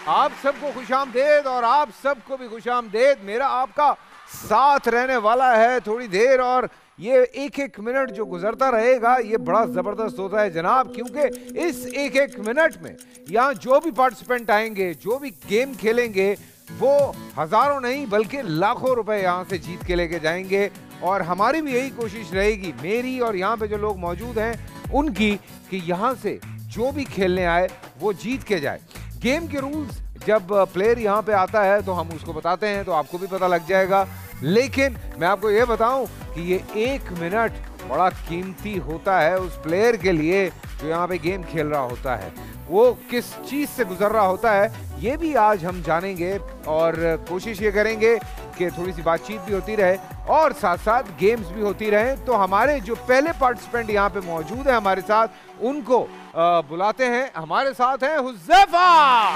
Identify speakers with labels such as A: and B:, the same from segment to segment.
A: आप सबको खुशामदेद और आप सबको भी खुशामदेद। मेरा आपका साथ रहने वाला है थोड़ी देर, और ये एक एक मिनट जो गुजरता रहेगा ये बड़ा ज़बरदस्त होता है जनाब, क्योंकि इस एक एक मिनट में यहाँ जो भी पार्टिसिपेंट आएंगे, जो भी गेम खेलेंगे, वो हज़ारों नहीं बल्कि लाखों रुपए यहाँ से जीत के लेके जाएंगे। और हमारी भी यही कोशिश रहेगी, मेरी और यहाँ पे जो लोग मौजूद हैं उनकी, कि यहाँ से जो भी खेलने आए वो जीत के जाए। गेम के रूल्स जब प्लेयर यहाँ पे आता है तो हम उसको बताते हैं, तो आपको भी पता लग जाएगा। लेकिन मैं आपको ये बताऊं कि ये एक मिनट बड़ा कीमती होता है उस प्लेयर के लिए जो यहाँ पे गेम खेल रहा होता है। वो किस चीज़ से गुजर रहा होता है ये भी आज हम जानेंगे, और कोशिश ये करेंगे कि थोड़ी सी बातचीत भी होती रहे और साथ साथ गेम्स भी होती रहे। तो हमारे जो पहले पार्टिसिपेंट यहाँ पे मौजूद है हमारे साथ, उनको बुलाते हैं। हमारे साथ हैं हुज़ैफा।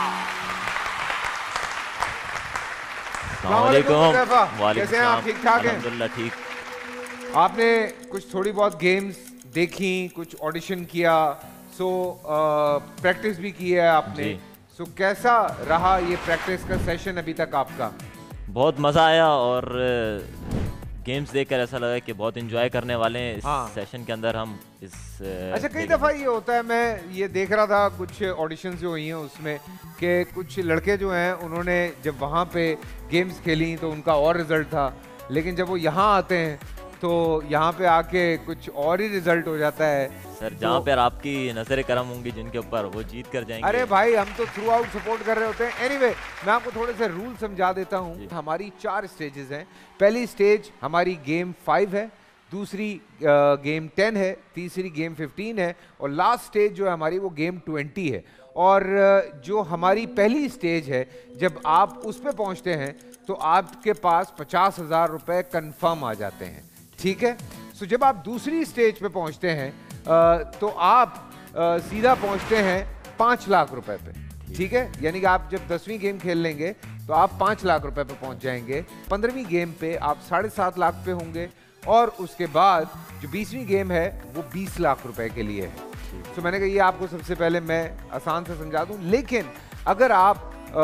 A: कैसे हैं आप? ठीक ठाक हैं?
B: अल्हम्दुलिल्लाह ठीक।
A: आपने कुछ थोड़ी बहुत गेम्स देखी, कुछ ऑडिशन किया, सो प्रैक्टिस भी की है आपने, सो कैसा रहा ये प्रैक्टिस का सेशन अभी तक आपका?
B: बहुत मज़ा आया और गेम्स देखकर ऐसा लगा कि बहुत एंजॉय करने वाले हैं इस सेशन के अंदर हम इस
A: अच्छा, कई दफ़ा ये होता है, मैं ये देख रहा था कुछ ऑडिशंस जो हुई हैं उसमें, कि कुछ लड़के जो हैं उन्होंने जब वहाँ पे गेम्स खेली तो उनका और रिजल्ट था, लेकिन जब वो यहाँ आते हैं तो यहाँ पे आके कुछ और ही रिजल्ट हो जाता है।
B: सर जहाँ पर आपकी नजर करम होंगी जिनके ऊपर, वो जीत कर जाएंगे।
A: अरे भाई, हम तो थ्रू आउट सपोर्ट कर रहे होते हैं। एनीवे, मैं आपको थोड़े से रूल समझा देता हूँ। हमारी 4 स्टेजेस हैं। पहली स्टेज हमारी गेम 5 है, दूसरी गेम 10 है, तीसरी गेम 15 है, और लास्ट स्टेज जो है हमारी वो गेम 20 है। और जो हमारी पहली स्टेज है, जब आप उस पर पहुँचते हैं तो आपके पास 50,000 रुपये कन्फर्म आ जाते हैं, ठीक है। सो जब आप दूसरी स्टेज पे पहुँचते हैं तो आप सीधा पहुँचते हैं 5 लाख रुपए पे, ठीक है। यानी कि आप जब 10वीं गेम खेल लेंगे तो आप 5 लाख रुपए पे पहुँच जाएंगे। 15वीं गेम पे आप 7.5 लाख पे होंगे, और उसके बाद जो 20वीं गेम है वो 20 लाख रुपए के लिए है। तो मैंने कहा ये आपको सबसे पहले मैं आसान से समझा दूं। लेकिन अगर आप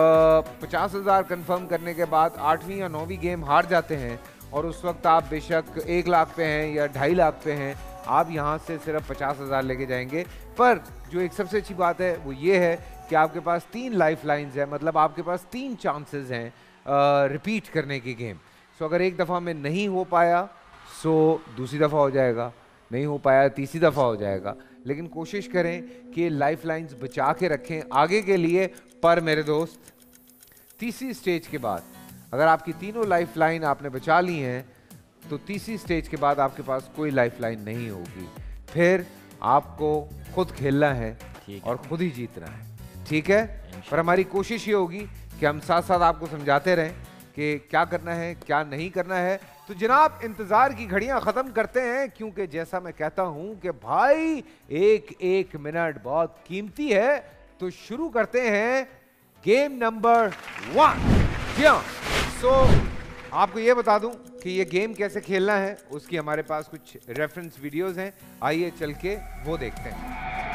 A: 50,000 कन्फर्म करने के बाद 8वीं या 9वीं गेम हार जाते हैं, और उस वक्त आप बेशक 1 लाख पे हैं या 2.5 लाख पे हैं, आप यहाँ से सिर्फ 50,000 लेके जाएंगे। पर जो एक सबसे अच्छी बात है वो ये है कि आपके पास 3 लाइफ लाइन्स हैं, मतलब आपके पास 3 चांसेस हैं रिपीट करने की गेम। सो अगर एक दफ़ा में नहीं हो पाया सो दूसरी दफ़ा हो जाएगा, नहीं हो पाया तीसरी दफ़ा हो जाएगा। लेकिन कोशिश करें कि लाइफ लाइन्स बचा के रखें आगे के लिए। पर मेरे दोस्त, तीसरी स्टेज के बाद अगर आपकी तीनों लाइफ लाइन आपने बचा ली हैं तो तीसरी स्टेज के बाद आपके पास कोई लाइफ लाइन नहीं होगी। फिर आपको खुद खेलना है और खुद ही जीतना है, ठीक है। पर हमारी कोशिश ये होगी कि हम साथ साथ आपको समझाते रहें कि क्या करना है क्या नहीं करना है। तो जनाब, इंतज़ार की घड़ियां ख़त्म करते हैं, क्योंकि जैसा मैं कहता हूं कि भाई एक एक मिनट बहुत कीमती है। तो शुरू करते हैं गेम नंबर 1। जी हाँ, सो आपको ये बता दूं कि ये गेम कैसे खेलना है उसकी हमारे पास कुछ रेफरेंस वीडियोस हैं। आइए चल के वो देखते हैं।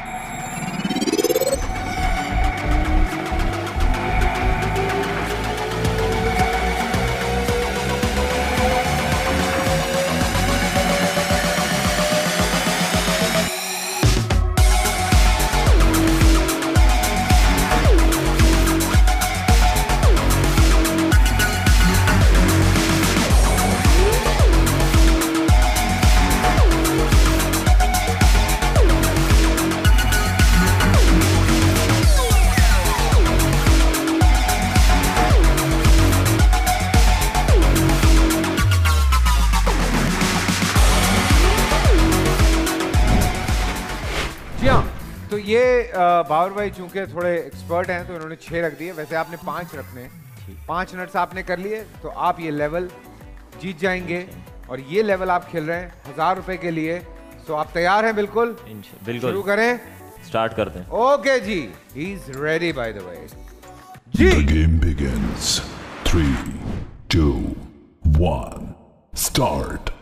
A: तो ये बाबर भाई चूंकि थोड़े एक्सपर्ट हैं तो इन्होंने 6 रख दिए। वैसे आपने 5 रखने हैं। 5 नट्स आपने कर लिए तो आप ये लेवल जीत जाएंगे, और ये लेवल आप खेल रहे हैं 1000 रुपए के लिए। सो आप तैयार हैं? बिल्कुल
B: बिल्कुल,
A: शुरू करें,
B: स्टार्ट करते हैं।
A: ओके जी, he is ready by the way जी।
C: The game begins. 3, 2, 1, start.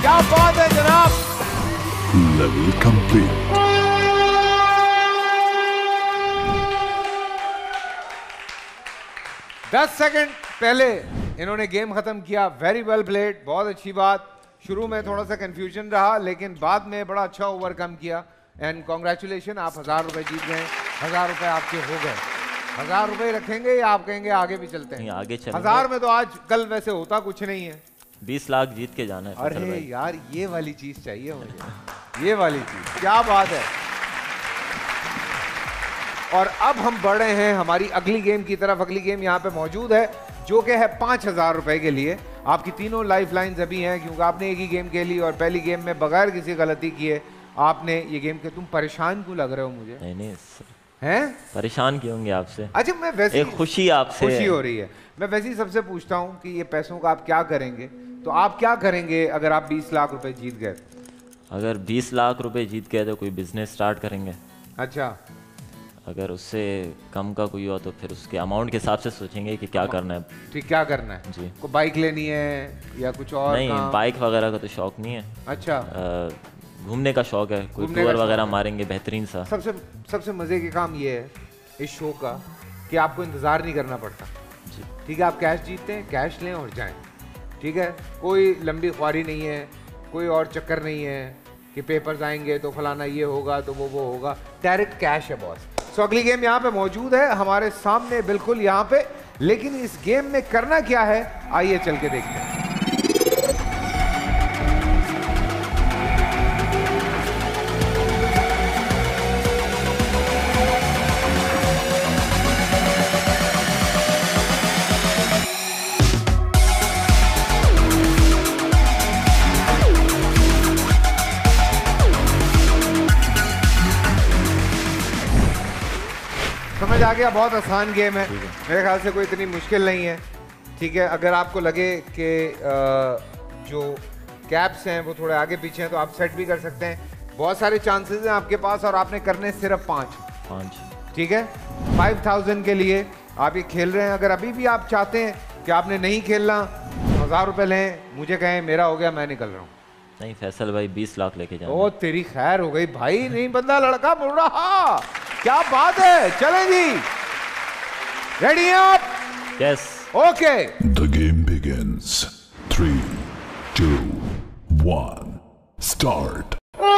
A: क्या बात है जनाब।
C: Level complete.
A: दस सेकंड पहले इन्होंने गेम खत्म किया। वेरी वेल प्लेड, बहुत अच्छी बात। शुरू में थोड़ा सा कंफ्यूजन रहा लेकिन बाद में बड़ा अच्छा ओवरकम किया एंड कॉन्ग्रेचुलेशन, आप 1000 रुपए जीत गए। 1000 रुपए आपके हो गए। 1000 रुपए रखेंगे या आप कहेंगे आगे भी चलते हैं?
B: आगे चलेंगे।
A: 1000 में तो आज कल वैसे होता कुछ नहीं है।
B: 20 लाख जीत के जाना है।
A: अरे यार ये वाली चीज चाहिए मुझे, ये वाली चीज, क्या बात है। और अब हम बढ़ रहे हैं हमारी अगली गेम की तरफ। अगली गेम यहाँ पे मौजूद है जो कि है 5000 रुपए के लिए। आपकी तीनों लाइफ लाइन्स अभी हैं क्योंकि आपने एक ही गेम खेली और पहली गेम में बगैर किसी गलती किए आपने ये गेम के। तुम परेशान क्यों लग रहे हो मुझे?
B: नहीं
A: हैं?
B: परेशान क्यों होंगे आपसे?
A: अच्छा मैं वैसे
B: एक खुशी आपसे
A: खुशी हो रही है। मैं वैसे ही सबसे पूछता हूँ कि ये पैसों का आप क्या करेंगे, तो आप क्या करेंगे अगर आप 20 लाख रुपए जीत गए?
B: अगर 20 लाख रुपए जीत गए तो कोई बिजनेस स्टार्ट करेंगे।
A: अच्छा,
B: अगर उससे कम का कोई हो तो फिर उसके अमाउंट के हिसाब से सोचेंगे कि क्या करना है।
A: ठीक, क्या करना है
B: जी?
A: को बाइक लेनी है या कुछ और?
B: नहीं, बाइक वगैरह का तो शौक नहीं है।
A: अच्छा,
B: घूमने का शौक है, कोई टूर वगैरह मारेंगे बेहतरीन सा।
A: सबसे मजे के काम ये है इस शो का कि आपको इंतजार नहीं करना पड़ता। ठीक है, आप कैश जीतते हैं, कैश लें और जाएं। ठीक है, कोई लंबी ख्वारी नहीं है, कोई और चक्कर नहीं है कि पेपर्स आएंगे तो फलाना ये होगा तो वो होगा। डायरेक्ट कैश है बॉस। सो अगली गेम यहाँ पे मौजूद है हमारे सामने बिल्कुल यहाँ पे, लेकिन इस गेम में करना क्या है आइए चल के देखते हैं। समझ आ गया, बहुत आसान गेम है, मेरे ख्याल से कोई इतनी मुश्किल नहीं है। ठीक है, अगर आपको लगे कि जो कैप्स हैं वो थोड़े आगे पीछे हैं तो आप सेट भी कर सकते हैं। बहुत सारे चांसेस हैं आपके पास और आपने करने सिर्फ 5। ठीक है, 5000 के लिए आप ये खेल रहे हैं। अगर अभी भी आप चाहते हैं कि आपने नहीं खेलना, 1000 रुपए लें, मुझे कहें मेरा हो गया, मैं निकल रहा हूँ।
B: नहीं फैसल भाई 20 लाख लेके जाना।
A: ओ तेरी खैर हो गई भाई, नहीं बंदा लड़का मुड़ रहा, क्या बात है। चलें जी, रेडी हैं आप?
B: Yes.
A: Okay,
C: The game begins. 3, 2, 1, start.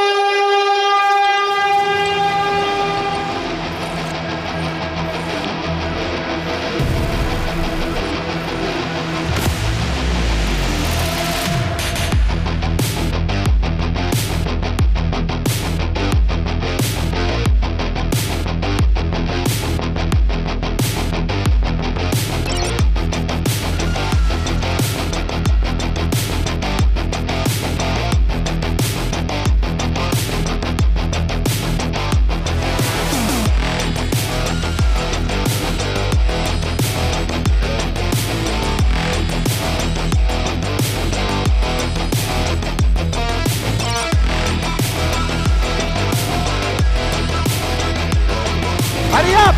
A: हरी आप।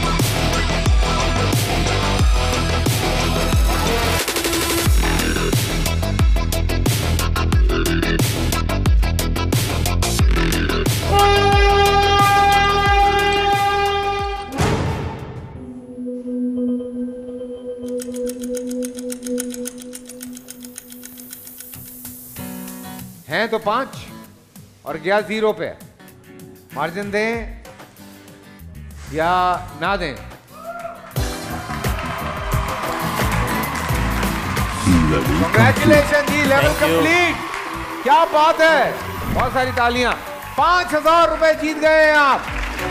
A: हैं तो 5 और गया 0 पे। मार्जिन दें या ना दें? कांग्रेचुलेशन जी, लेवल कंप्लीट। क्या बात है, बहुत सारी तालियां। 5000 रुपए जीत गए हैं आप।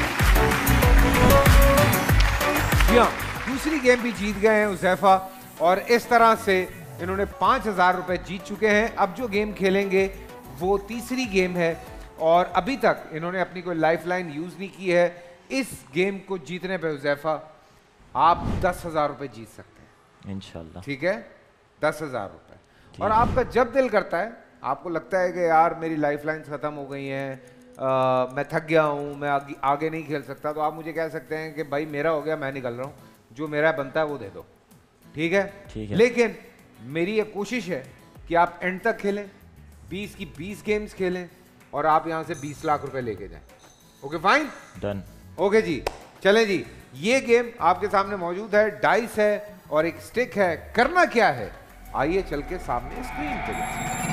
A: जी हाँ, दूसरी गेम भी जीत गए हैं हुज़ैफा और इस तरह से इन्होंने 5000 रुपए जीत चुके हैं। अब जो गेम खेलेंगे वो तीसरी गेम है और अभी तक इन्होंने अपनी कोई लाइफलाइन यूज नहीं की है। इस गेम को जीतने पे हुज़ैफा आप 10,000 रुपए जीत सकते हैं
B: इंशाल्लाह।
A: ठीक है, 10,000 रुपए। और आपका जब दिल करता है, आपको लगता है कि यार मेरी लाइफलाइंस खत्म हो गई हैं, मैं थक गया हूँ, मैं आगे नहीं खेल सकता, तो आप मुझे कह सकते हैं कि भाई मेरा हो गया, मैं निकल रहा हूँ, जो मेरा बनता है वो दे दो। ठीक है,
B: ठीक है।
A: लेकिन मेरी ये कोशिश है कि आप एंड तक खेलें, 20 की 20 गेम्स खेलें और आप यहाँ से 20 लाख रुपए लेके जाएं। Okay fine, done. ओके जी, चलें जी। ये गेम आपके सामने मौजूद है, डाइस है और एक स्टिक है। करना क्या है, आइए चल के सामने स्क्रीन पे।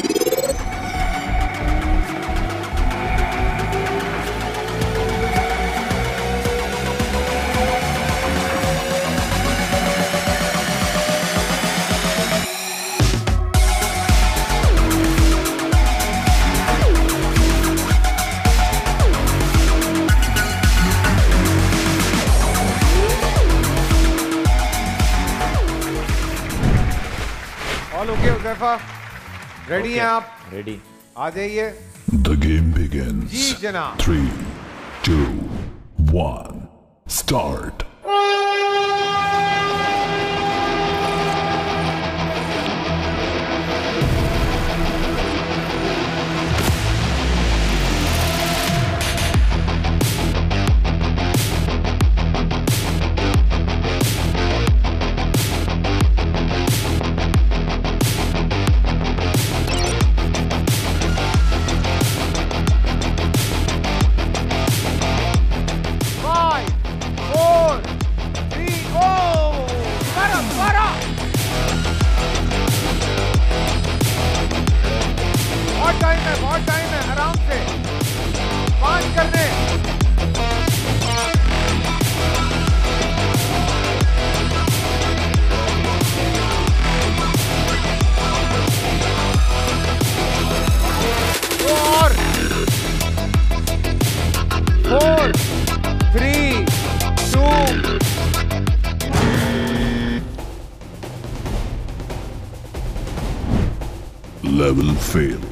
A: ओके हुज़ैफा, रेडी हैं आप?
B: रेडी,
A: आ जाइए।
C: The game begins.
A: जी जनाब।
C: 3, 2, 1, start.
A: बहुत टाइम है, आराम से 5 करने। और 4, 3, 2
C: Level failed.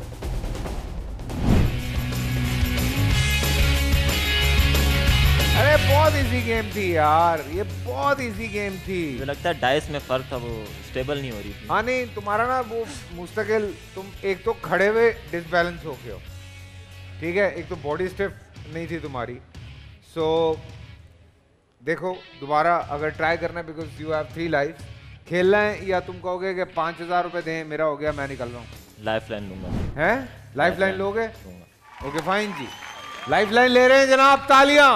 A: अरे बहुत इजी गेम थी यार, ये बहुत इजी गेम थी।
B: मुझे लगता है डाइस में फर्क था, वो स्टेबल नहीं हो रही थी।
A: हाँ नहीं, तुम्हारा ना वो मुस्तकिल, तुम एक तो खड़े हुए डिसबैलेंस हो गए हो, ठीक है, एक तो बॉडी स्टिफ नहीं थी तुम्हारी। सो देखो दोबारा अगर ट्राई करना है, बिकॉज यू हैव 3 लाइफ, खेलना है या तुम कहोगे कि 5000 रुपए दें, मेरा हो गया, मैं निकल रहा हूँ।
B: लाइफ लाइन लूंगा।
A: हैं? लाइफ लाइन लोगे? ओके फाइन जी, लाइफ लाइन ले रहे हैं जनाब, तालियां।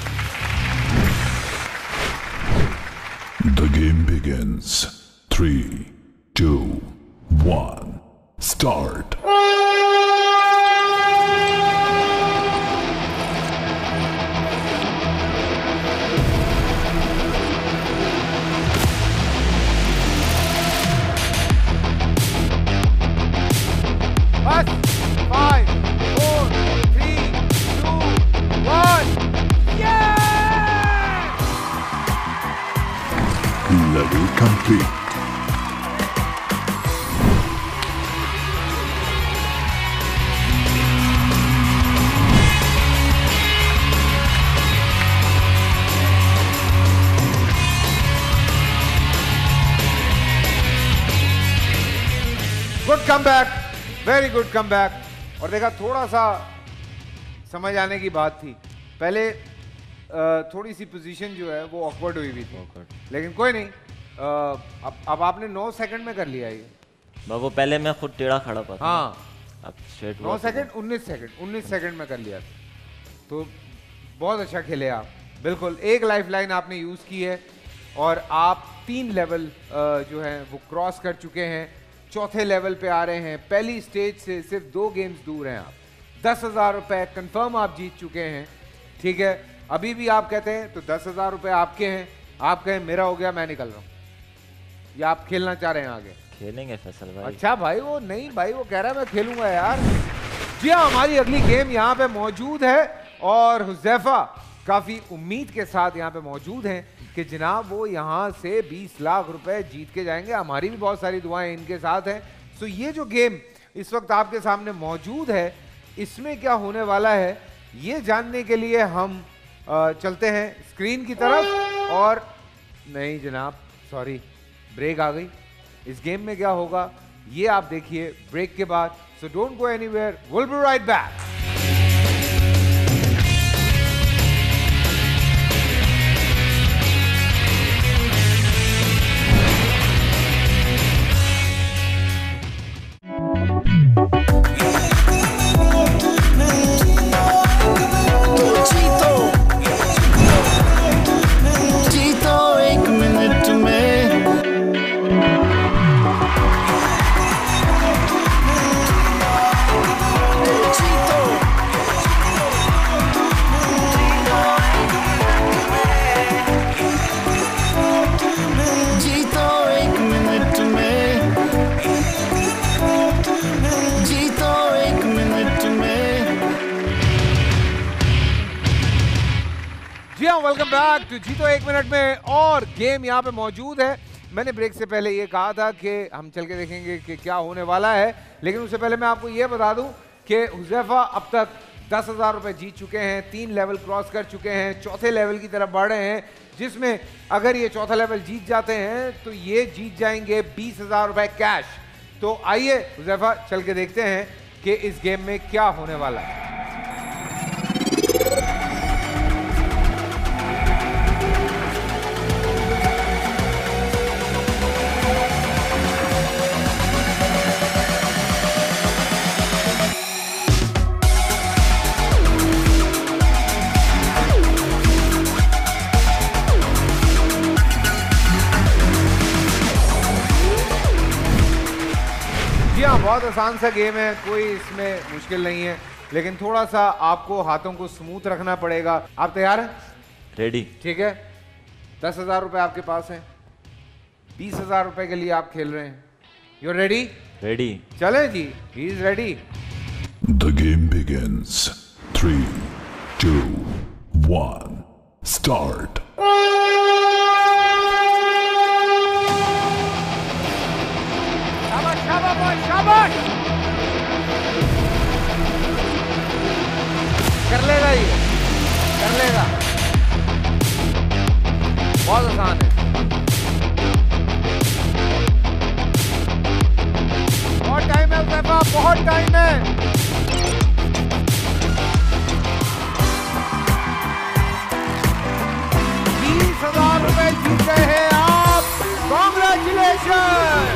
C: The game begins. 3, 2, 1, start.
A: बस 5, 4, 3, 2, 1,
C: Level complete.
A: Good come back, very good come back. और देखा, थोड़ा सा समझ आने की बात थी, पहले थोड़ी सी पोजीशन जो है वो ऑकवर्ड हुई हुई थी, लेकिन कोई नहीं, अब आपने 9 सेकंड में कर लिया ये।
B: वो पहले मैं खुद टेढ़ा खड़ा था।
A: हाँ,
B: अब स्ट्रेट
A: 9 सेकंड 19 सेकंड में कर लिया, तो बहुत अच्छा खेले आप। बिल्कुल, एक लाइफ लाइन आपने यूज की है और आप 3 लेवल जो है वो क्रॉस कर चुके हैं, चौथे लेवल पे आ रहे हैं। पहली स्टेज से सिर्फ 2 गेम्स दूर हैं आप। 10,000 रुपए कंफर्म आप जीत चुके हैं, ठीक है। अभी भी आप कहते हैं तो 10,000 रुपए आपके हैं, आप कहें मेरा हो गया, मैं निकल रहा हूँ, या आप खेलना चाह रहे हैं आगे?
B: खेलेंगे फैसल भाई।
A: अच्छा भाई, वो नहीं भाई, वो कह रहा है मैं खेलूंगा यार। जी हाँ, हमारी अगली गेम यहाँ पे मौजूद है और हुज़ैफा काफी उम्मीद के साथ यहाँ पे मौजूद हैं कि जनाब वो यहाँ से 20 लाख रुपए जीत के जाएंगे। हमारी भी बहुत सारी दुआएं इनके साथ हैं। सो ये जो गेम इस वक्त आपके सामने मौजूद है, इसमें क्या होने वाला है ये जानने के लिए हम चलते हैं स्क्रीन की तरफ। और नहीं जनाब, सॉरी, ब्रेक आ गई। इस गेम में क्या होगा ये आप देखिए ब्रेक के बाद। So don't go anywhere, will be right back. Welcome back to Jeeto 1 minute में। और गेम यहाँ पे मौजूद है। मैंने ब्रेक से पहले ये कहा था कि हम चल के देखेंगे कि क्या होने वाला है, लेकिन उससे पहले मैं आपको ये बता दूं कि हुज़ैफा अब तक 10,000 रुपए जीत चुके हैं, 3 लेवल क्रॉस कर चुके हैं, चौथे लेवल की तरफ बढ़ रहे हैं, जिसमें अगर ये चौथा लेवल जीत जाते हैं तो ये जीत जाएंगे 20,000 रुपए कैश। तो आइए हुज़ैफा चल के देखते हैं कि इस गेम में क्या होने वाला है। बहुत आसान सा गेम है, कोई इसमें मुश्किल नहीं है, लेकिन थोड़ा सा आपको हाथों को स्मूथ रखना पड़ेगा। आप तैयार हैं?
B: रेडी।
A: ठीक है, 10,000 रुपए आपके पास हैं, 20,000 रुपए के लिए आप खेल रहे हैं। You ready?
B: रेडी।
A: चलें जी, he is ready.
C: The game begins. 3, 2, 1, start.
A: शाबाश! कर लेगा ये, कर लेगा। बहुत आसान है, बहुत टाइम है हुज़ैफा, बहुत टाइम है। ₹20,000 जीत गए हैं आप। कॉन्ग्रेचुलेशन।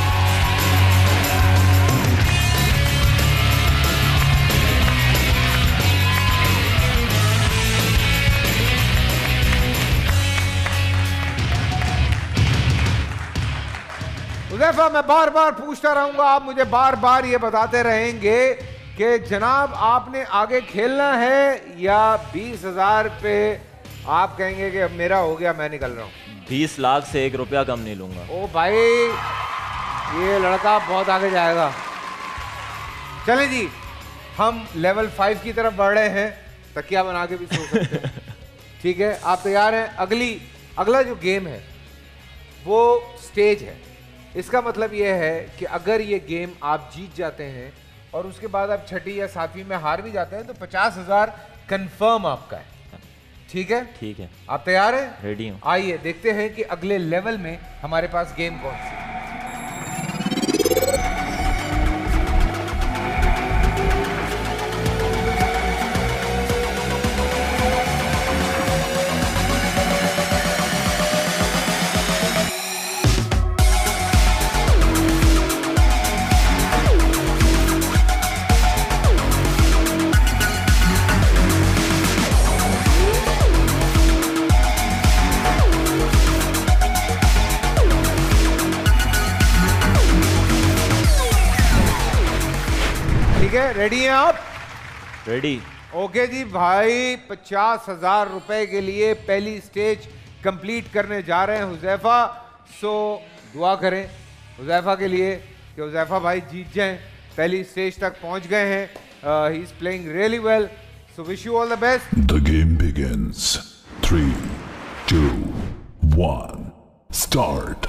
A: हुज़ैफा, मैं बार बार पूछता रहूंगा, आप मुझे बार बार ये बताते रहेंगे कि जनाब आपने आगे खेलना है या 20,000 पे आप कहेंगे कि अब मेरा हो गया, मैं निकल रहा हूँ।
B: 20 लाख से 1 रुपया कम नहीं लूंगा।
A: ओ भाई, ये लड़का बहुत आगे जाएगा। चलें जी, हम लेवल 5 की तरफ बढ़ रहे हैं, तकिया बना के भी सो सकते हैं। ठीक है, आप तैयार हैं? अगला जो गेम है वो स्टेज है। इसका मतलब ये है कि अगर ये गेम आप जीत जाते हैं और उसके बाद आप छठी या सातवीं में हार भी जाते हैं तो 50,000 कंफर्म आपका है। ठीक है?
B: ठीक है।
A: आप तैयार हैं?
B: रेडी हूँ।
A: आइए देखते हैं कि अगले लेवल में हमारे पास गेम कौन सी है। रेडी हैं आप?
B: रेडी।
A: ओके जी भाई, 50,000 रुपए के लिए पहली स्टेज कंप्लीट करने जा रहे हैं हुज़ैफा। सो दुआ करें हुज़ैफा के लिए कि हुज़ैफा भाई जीत जाएं, पहली स्टेज तक पहुंच गए हैं। He is playing really well, so wish you all the best.
C: The game begins. 3, 2, 1, start.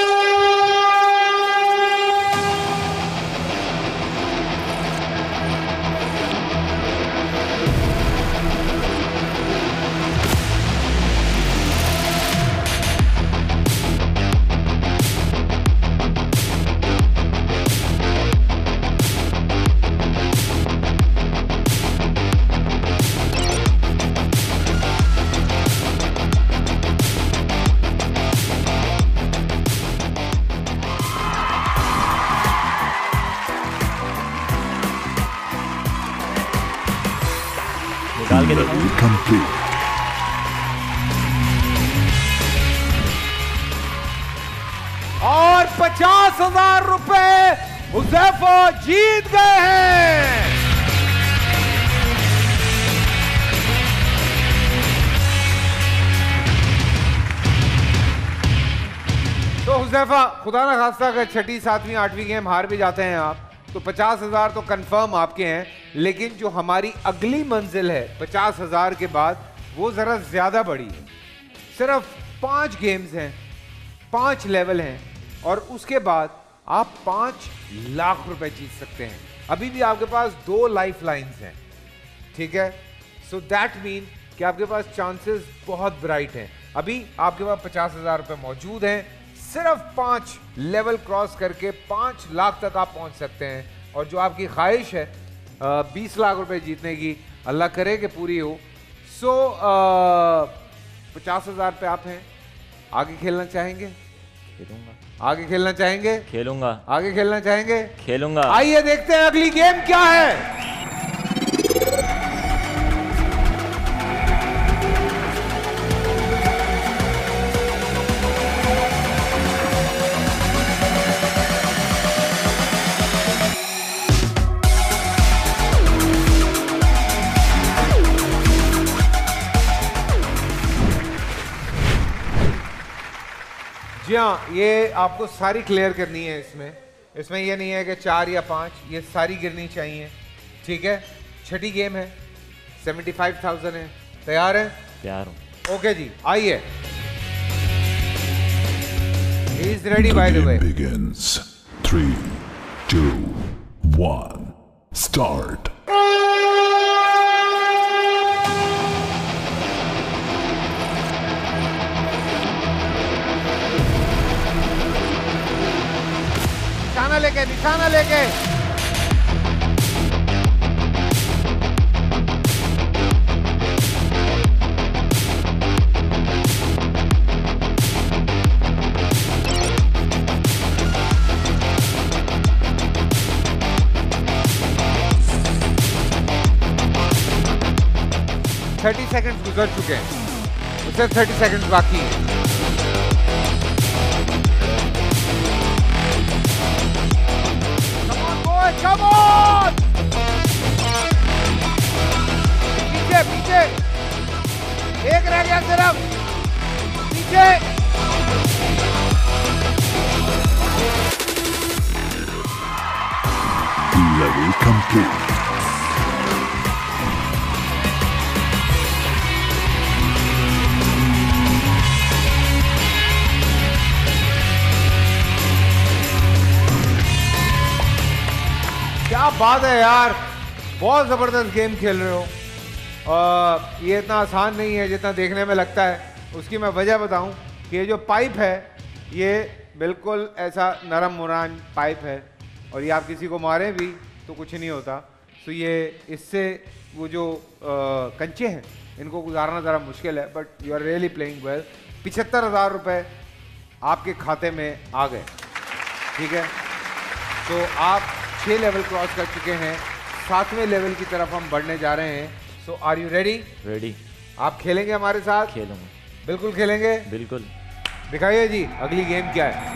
C: Level complete.
A: और 50,000 रुपए हुज़ैफा जीत गए हैं। तो हुज़ैफा, खुदा ना खास्ता अगर छठी, सातवीं, आठवीं गेम हार भी जाते हैं आप तो 50,000 तो कंफर्म आपके हैं, लेकिन जो हमारी अगली मंजिल है 50,000 के बाद वो जरा ज्यादा बड़ी है। सिर्फ 5 गेम्स हैं, 5 लेवल हैं और उसके बाद आप 5 लाख रुपए जीत सकते हैं। अभी भी आपके पास 2 लाइफ लाइन्स हैं, ठीक है। सो दैट मीन कि आपके पास चांसेस बहुत ब्राइट हैं। अभी आपके पास 50,000 रुपए मौजूद हैं। सिर्फ 5 लेवल क्रॉस करके 5 लाख तक आप पहुंच सकते हैं। और जो आपकी ख्वाहिश है 20 लाख रुपए जीतने की, अल्लाह करे कि पूरी हो। सो 50,000 पे आप हैं। आगे खेलना चाहेंगे?
B: खेलूंगा।
A: आगे खेलना चाहेंगे?
B: खेलूंगा।
A: आगे खेलना चाहेंगे?
B: खेलूंगा।
A: आइए देखते हैं अगली गेम क्या है। जी हाँ, ये आपको सारी क्लियर करनी है। इसमें ये नहीं है कि 4 या 5, ये सारी गिरनी चाहिए, ठीक है। छठी गेम है, 75,000 है। तैयार है?
B: तैयार हूँ।
A: ओके जी, आइए। He is ready by the way.
C: Begins. 3, 2, 1, start.
A: निशाना लेके थर्टी सेकंड्स गुजर चुके हैं, उससे 30 सेकंड्स बाकी हैं। Come on! पीछे पीछे, एक रह गया सिर्फ, पीछे।
C: Level complete.
A: क्या बात है यार, बहुत ज़बरदस्त गेम खेल रहे हो। ये इतना आसान नहीं है जितना देखने में लगता है। उसकी मैं वजह बताऊं कि ये जो पाइप है ये बिल्कुल ऐसा नरम मुरान पाइप है और ये आप किसी को मारें भी तो कुछ नहीं होता। तो ये इससे वो जो कंचे हैं इनको गुजारना ज़रा मुश्किल है, but you are really playing well. 75,000 रुपये आपके खाते में आ गए, ठीक है। तो आप 6 लेवल क्रॉस कर चुके हैं, 7वें लेवल की तरफ हम बढ़ने जा रहे हैं। So are you ready?
B: Ready.
A: आप खेलेंगे हमारे साथ?
B: खेलूंगा।
A: बिल्कुल खेलेंगे?
B: बिल्कुल।
A: दिखाइए जी अगली गेम क्या है।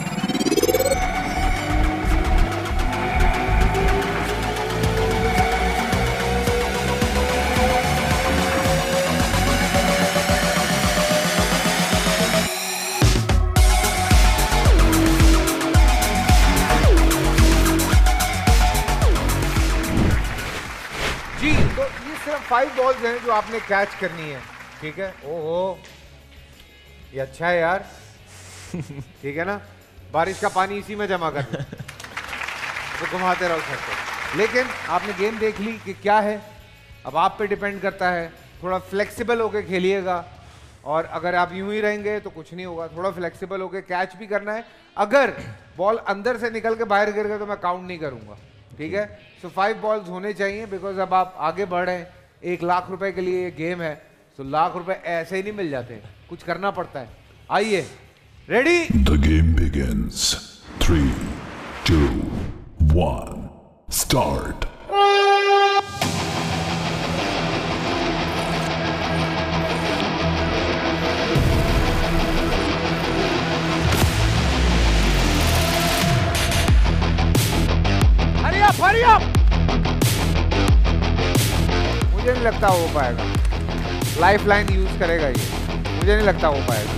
A: जी तो ये सिर्फ 5 बॉल्स हैं जो आपने कैच करनी है, ठीक है। ओहो ये अच्छा है यार, ठीक है ना। बारिश का पानी इसी में जमा कर दो तो घुमाते रहो सर को। लेकिन आपने गेम देख ली कि क्या है, अब आप पे डिपेंड करता है। थोड़ा फ्लेक्सिबल होके खेलिएगा और अगर आप यूं ही रहेंगे तो कुछ नहीं होगा। थोड़ा फ्लेक्सिबल होके कैच भी करना है। अगर बॉल अंदर से निकल के बाहर गिर गए तो मैं काउंट नहीं करूंगा, ठीक है। सो 5 बॉल्स होने चाहिए बिकॉज अब आप आगे बढ़ रहे हैं। 1 लाख रुपए के लिए ये गेम है। सो लाख रुपए ऐसे ही नहीं मिल जाते, कुछ करना पड़ता है। आइए, ready?
C: The game begins. 3, 2, 1, start.
A: Hurry up! मुझे नहीं लगता हो पाएगा। लाइफ लाइन यूज करेगा ये, मुझे नहीं लगता हो पाएगा।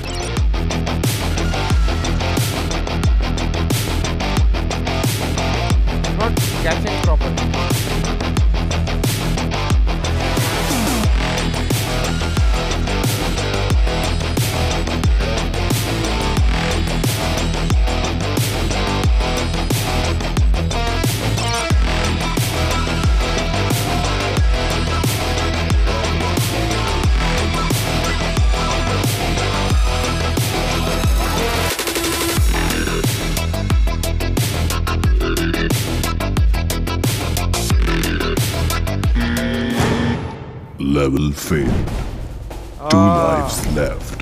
A: Not catching properly.
C: Level failed. 2 lives left.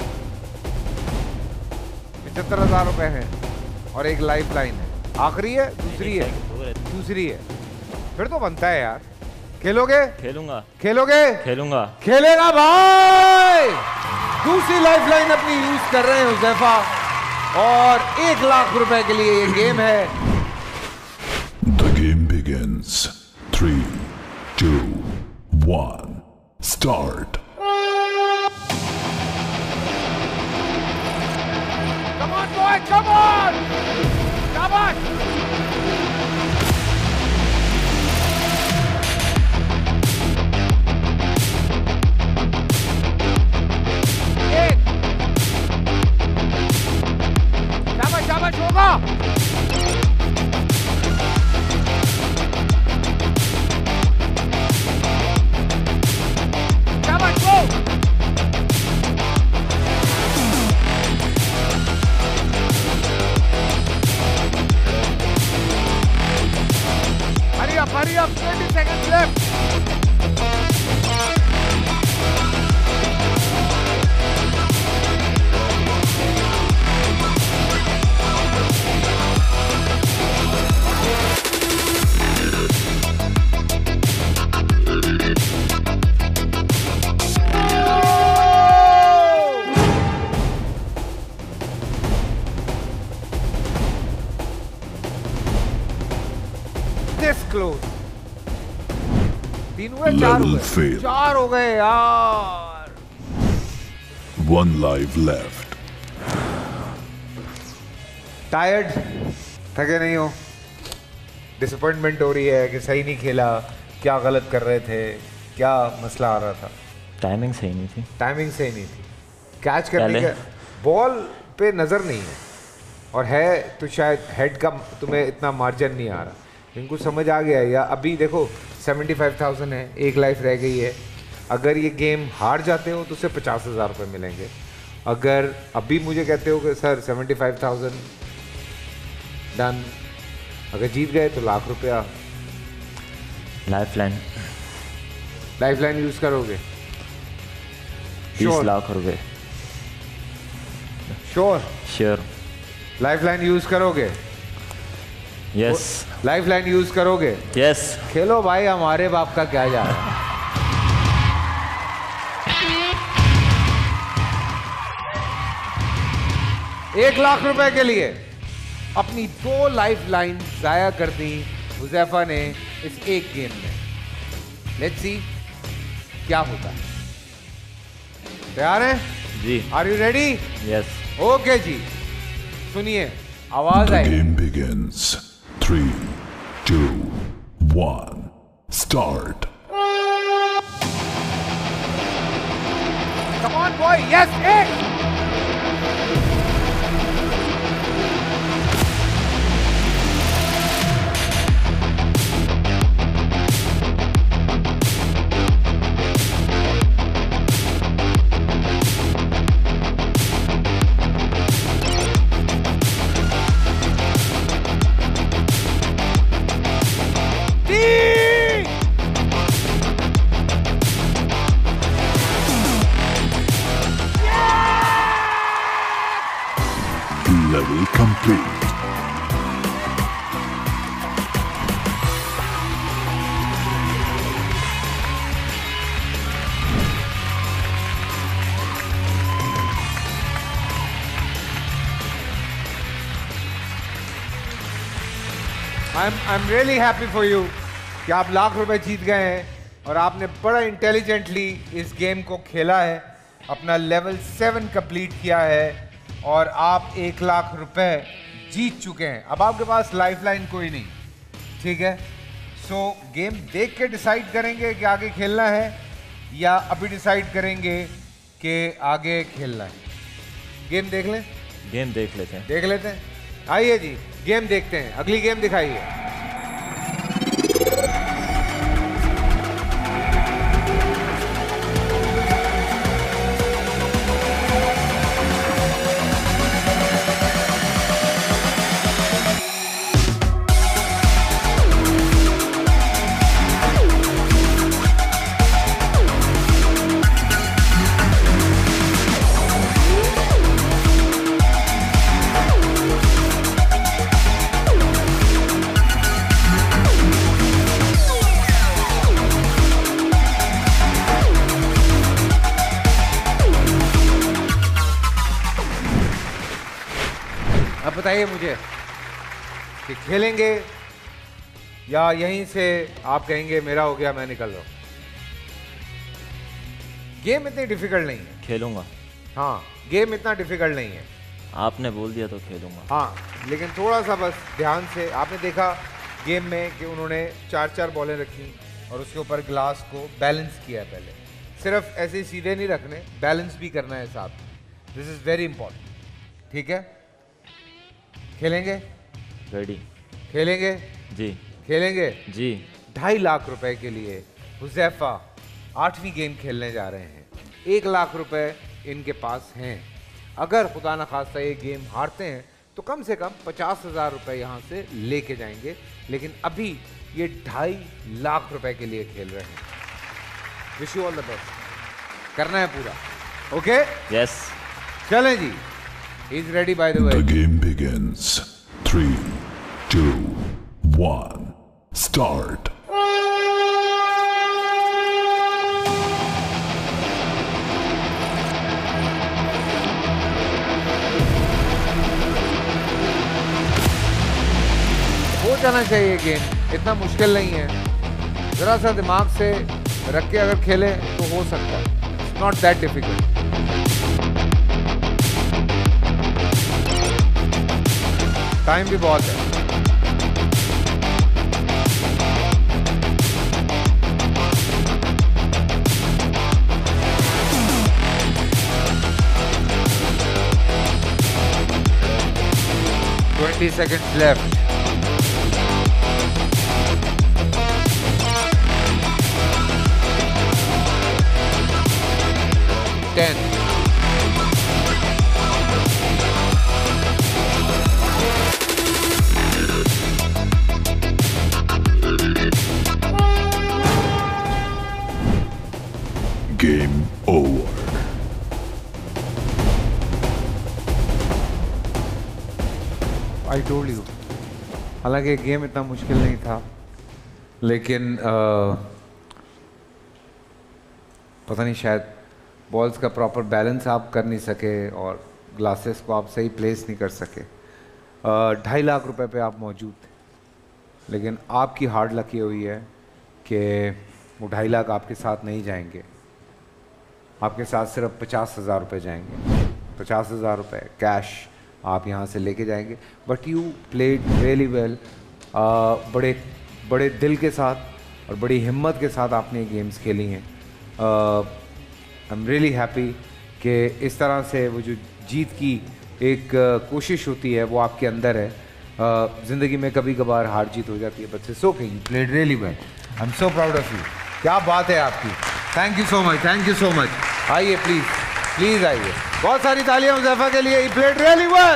A: 75,000 रुपए हैं और एक लाइफ लाइन है। आखिरी है, दूसरी है, दूसरी है। फिर तो बनता है यार। खेलोगे?
B: खेलूंगा।
A: खेलोगे?
B: खेलूंगा।
A: खेलेगा भाई। दूसरी लाइफ लाइन अपनी यूज कर रहे हैं हुज़ैफा और 1 लाख रुपए के लिए ये गेम है।
C: The game begins. 3, 2, 1, start.
A: Come on, boy, come on! Come on! शाबाश, शाबाश होगा। शाबाश, गो। Hurry up, 20 seconds left. This close. 3 हुए, 4
C: Level
A: हुए,
C: failed.
A: 4 हो गए यार।
C: 1 life left.
A: टायर्ड? थके नहीं हो? डिसअपॉइंटमेंट हो रही है कि सही नहीं खेला, क्या गलत कर रहे थे, क्या मसला आ रहा था?
B: टाइमिंग सही नहीं थी।
A: टाइमिंग सही नहीं थी। कैच करने का बॉल पे नजर नहीं है और है तो शायद हेड का तुम्हें इतना मार्जिन नहीं आ रहा। इनको समझ आ गया है या अभी देखो 75,000 है, 1 लाइफ रह गई है। अगर ये गेम हार जाते हो तो सिर्फ 50,000 रुपये मिलेंगे। अगर अभी मुझे कहते हो कि सर 75,000 डन, अगर जीत गए तो लाख रुपया।
B: लाइफ लाइन
A: यूज करोगे?
B: 30 लाख रुपए। श्योर।
A: लाइफ लाइन यूज करोगे?
B: यस।
A: लाइफ लाइन यूज करोगे?
B: यस।
A: खेलो भाई, हमारे बाप का क्या जा रहा है। 1 लाख रुपए के लिए अपनी 2 लाइफ लाइन जाया कर दी हुज़ैफा ने इस एक गेम में। लेट्स सी क्या होता है। तैयार हैं?
B: जी।
A: Are you ready?
B: Yes.
A: Okay जी, सुनिए आवाज
C: The
A: I.
C: game begins. 3, 2, 1, start.
A: Come on boy, yes, hey!
C: Level complete.
A: I'm really happy for you कि आप लाख रुपए जीत गए हैं और आपने बड़ा इंटेलिजेंटली इस गेम को खेला है, अपना लेवल 7 कंप्लीट किया है और आप 1 लाख रुपए जीत चुके हैं। अब आपके पास लाइफलाइन कोई नहीं, ठीक है? सो गेम देख के डिसाइड करेंगे कि आगे खेलना है या अभी डिसाइड करेंगे कि आगे खेलना है। गेम देख लें?
B: गेम देख लेते हैं।
A: देख लेते हैं, आइए जी गेम देखते हैं। अगली गेम दिखाइए। अब बताइए मुझे कि खेलेंगे या यहीं से आप कहेंगे मेरा हो गया मैं निकल रहा हूं? गेम इतनी डिफिकल्ट नहीं है।
B: खेलूंगा।
A: हाँ, गेम इतना डिफिकल्ट नहीं है।
B: आपने बोल दिया तो खेलूंगा।
A: हाँ, लेकिन थोड़ा सा बस ध्यान से। आपने देखा गेम में कि उन्होंने 4-4 बॉलें रखी और उसके ऊपर ग्लास को बैलेंस किया है। पहले सिर्फ ऐसे ही सीधे नहीं रखने, बैलेंस भी करना है साथ में। This is very important. ठीक है, खेलेंगे?
B: रेडी।
A: खेलेंगे
B: जी।
A: खेलेंगे
B: जी।
A: 2.5 लाख रुपए के लिए हुज़ैफा 8वीं गेम खेलने जा रहे हैं। 1 लाख रुपए इनके पास हैं। अगर खुदा न खास्ता ये गेम हारते हैं तो कम से कम 50,000 रुपए यहाँ से लेके जाएंगे, लेकिन अभी ये 2.5 लाख रुपए के लिए खेल रहे हैं। Wish you all the best. करना है पूरा। ओके?
B: यस।
A: चलें जी। He's ready by the way.
C: The game begins. 3, 2, 1, start.
A: हो जाना चाहिए गेम, इतना मुश्किल नहीं है। जरा सा दिमाग से रख के अगर खेले तो हो सकता है। It's not that difficult. Time भी बहुत है। Twenty seconds left. Ten.
C: Game over.
A: I told you. हालांकि गेम इतना मुश्किल नहीं था, लेकिन पता नहीं शायद बॉल्स का प्रॉपर बैलेंस आप कर नहीं सके और ग्लासेस को आप सही प्लेस नहीं कर सके। 2.5 लाख रुपए पे आप मौजूद थे, लेकिन आपकी हार्ड लक ये हुई है कि वो 2.5 लाख आपके साथ नहीं जाएंगे। आपके साथ सिर्फ 50,000 रुपये जाएंगे। 50,000 रुपये कैश आप यहाँ से लेके जाएंगे। But you played really well. बड़े बड़े दिल के साथ और बड़ी हिम्मत के साथ आपने ये गेम्स खेली हैं। आई एम रियली हैप्पी कि इस तरह से वो जो जीत की एक कोशिश होती है वो आपके अंदर है। ज़िंदगी में कभी कभार हार जीत हो जाती है, but it's okay, you played really well. I am so proud of you. क्या बात है आपकी। Thank you so much, thank you so much. आइए प्लीज़, प्लीज़ आइए। बहुत सारी तालियां हुज़ैफा के लिए। He played really well.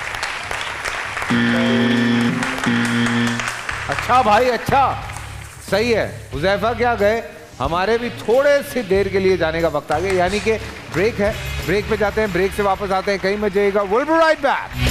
A: अच्छा भाई, अच्छा, सही है। हुज़ैफा क्या गए, हमारे भी थोड़े से देर के लिए जाने का वक्त आ गया, यानी कि ब्रेक है। ब्रेक पे जाते हैं, ब्रेक से वापस आते हैं, कहीं मत जाइएगा। Will be right back.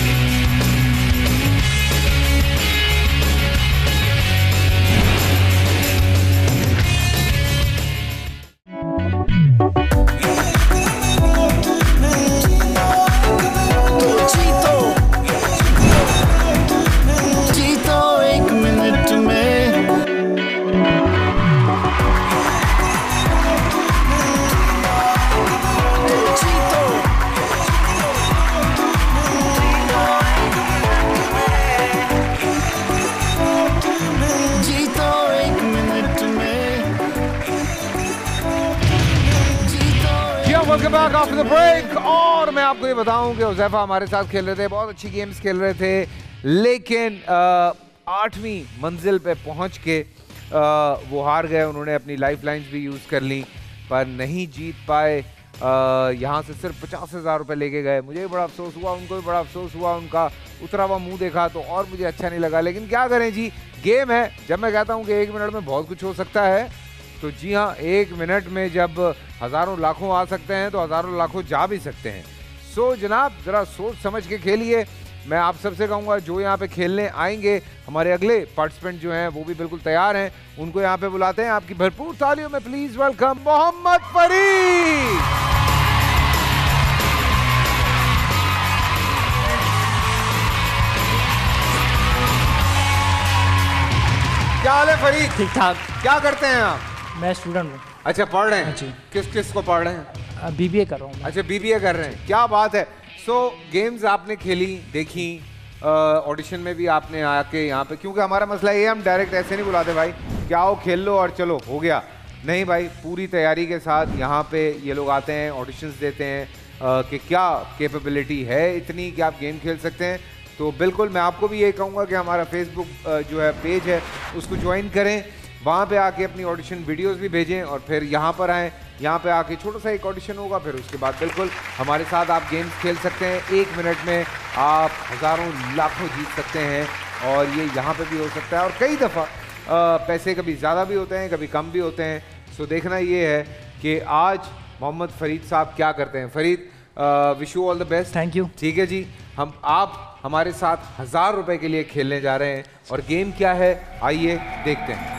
A: Welcome back after the break. और मैं आपको ये बताऊं कि हुज़ैफा हमारे साथ खेल रहे थे, बहुत अच्छी गेम्स खेल रहे थे, लेकिन 8वीं मंजिल पे पहुंच के वो हार गए। उन्होंने अपनी लाइफ लाइन्स भी यूज़ कर ली पर नहीं जीत पाए। यहाँ से सिर्फ 50,000 रुपये लेके गए। मुझे भी बड़ा अफसोस हुआ, उनको भी बड़ा अफसोस हुआ। उनका उतरा हुआ मुँह देखा तो और मुझे अच्छा नहीं लगा, लेकिन क्या करें जी, गेम है। जब मैं कहता हूँ कि 1 मिनट में बहुत कुछ हो सकता है, तो जी हाँ, 1 मिनट में जब हज़ारों लाखों आ सकते हैं तो हज़ारों लाखों जा भी सकते हैं। सो जनाब, ज़रा सोच समझ के खेलिए। मैं आप सबसे कहूँगा जो यहाँ पे खेलने आएंगे, हमारे अगले पार्टिसिपेंट जो हैं वो भी बिल्कुल तैयार हैं, उनको यहाँ पे बुलाते हैं। आपकी भरपूर तालियों में प्लीज़ वेलकम मोहम्मद फरीद। हाल है फरीद?
D: ठीक ठाक।
A: क्या करते हैं आप?
D: मैं स्टूडेंट हूँ।
A: अच्छा, पढ़ रहे हैं?
D: जी।
A: किस को पढ़ रहे हैं?
D: बीबीए कर रहा हूँ।
A: अच्छा, बीबीए कर रहे हैं, क्या बात है। सो गेम्स आपने खेली, देखी, ऑडिशन में भी आपने आके यहाँ पे, क्योंकि हमारा मसला ये, हम डायरेक्ट ऐसे नहीं बुलाते भाई क्या आओ खेल लो और चलो हो गया, नहीं भाई, पूरी तैयारी के साथ यहाँ पे ये लोग आते हैं, ऑडिशंस देते हैं कि क्या कैपेबिलिटी है इतनी कि आप गेम खेल सकते हैं। तो बिल्कुल मैं आपको भी ये कहूँगा कि हमारा फेसबुक जो है पेज है उसको ज्वाइन करें, वहाँ पे आके अपनी ऑडिशन वीडियोस भी भेजें और फिर यहाँ पर आएँ, यहाँ पे आके छोटा सा एक ऑडिशन होगा, फिर उसके बाद बिल्कुल हमारे साथ आप गेम्स खेल सकते हैं। 1 मिनट में आप हज़ारों लाखों जीत सकते हैं और ये यहाँ पे भी हो सकता है और कई दफ़ा पैसे कभी ज़्यादा भी होते हैं, कभी कम भी होते हैं। सो देखना ये है कि आज मोहम्मद फरीद साहब क्या करते हैं। Farid, wish you all the best.
D: Thank you.
A: ठीक है जी, आप हमारे साथ 1000 रुपए के लिए खेलने जा रहे हैं और गेम क्या है आइए देखते हैं।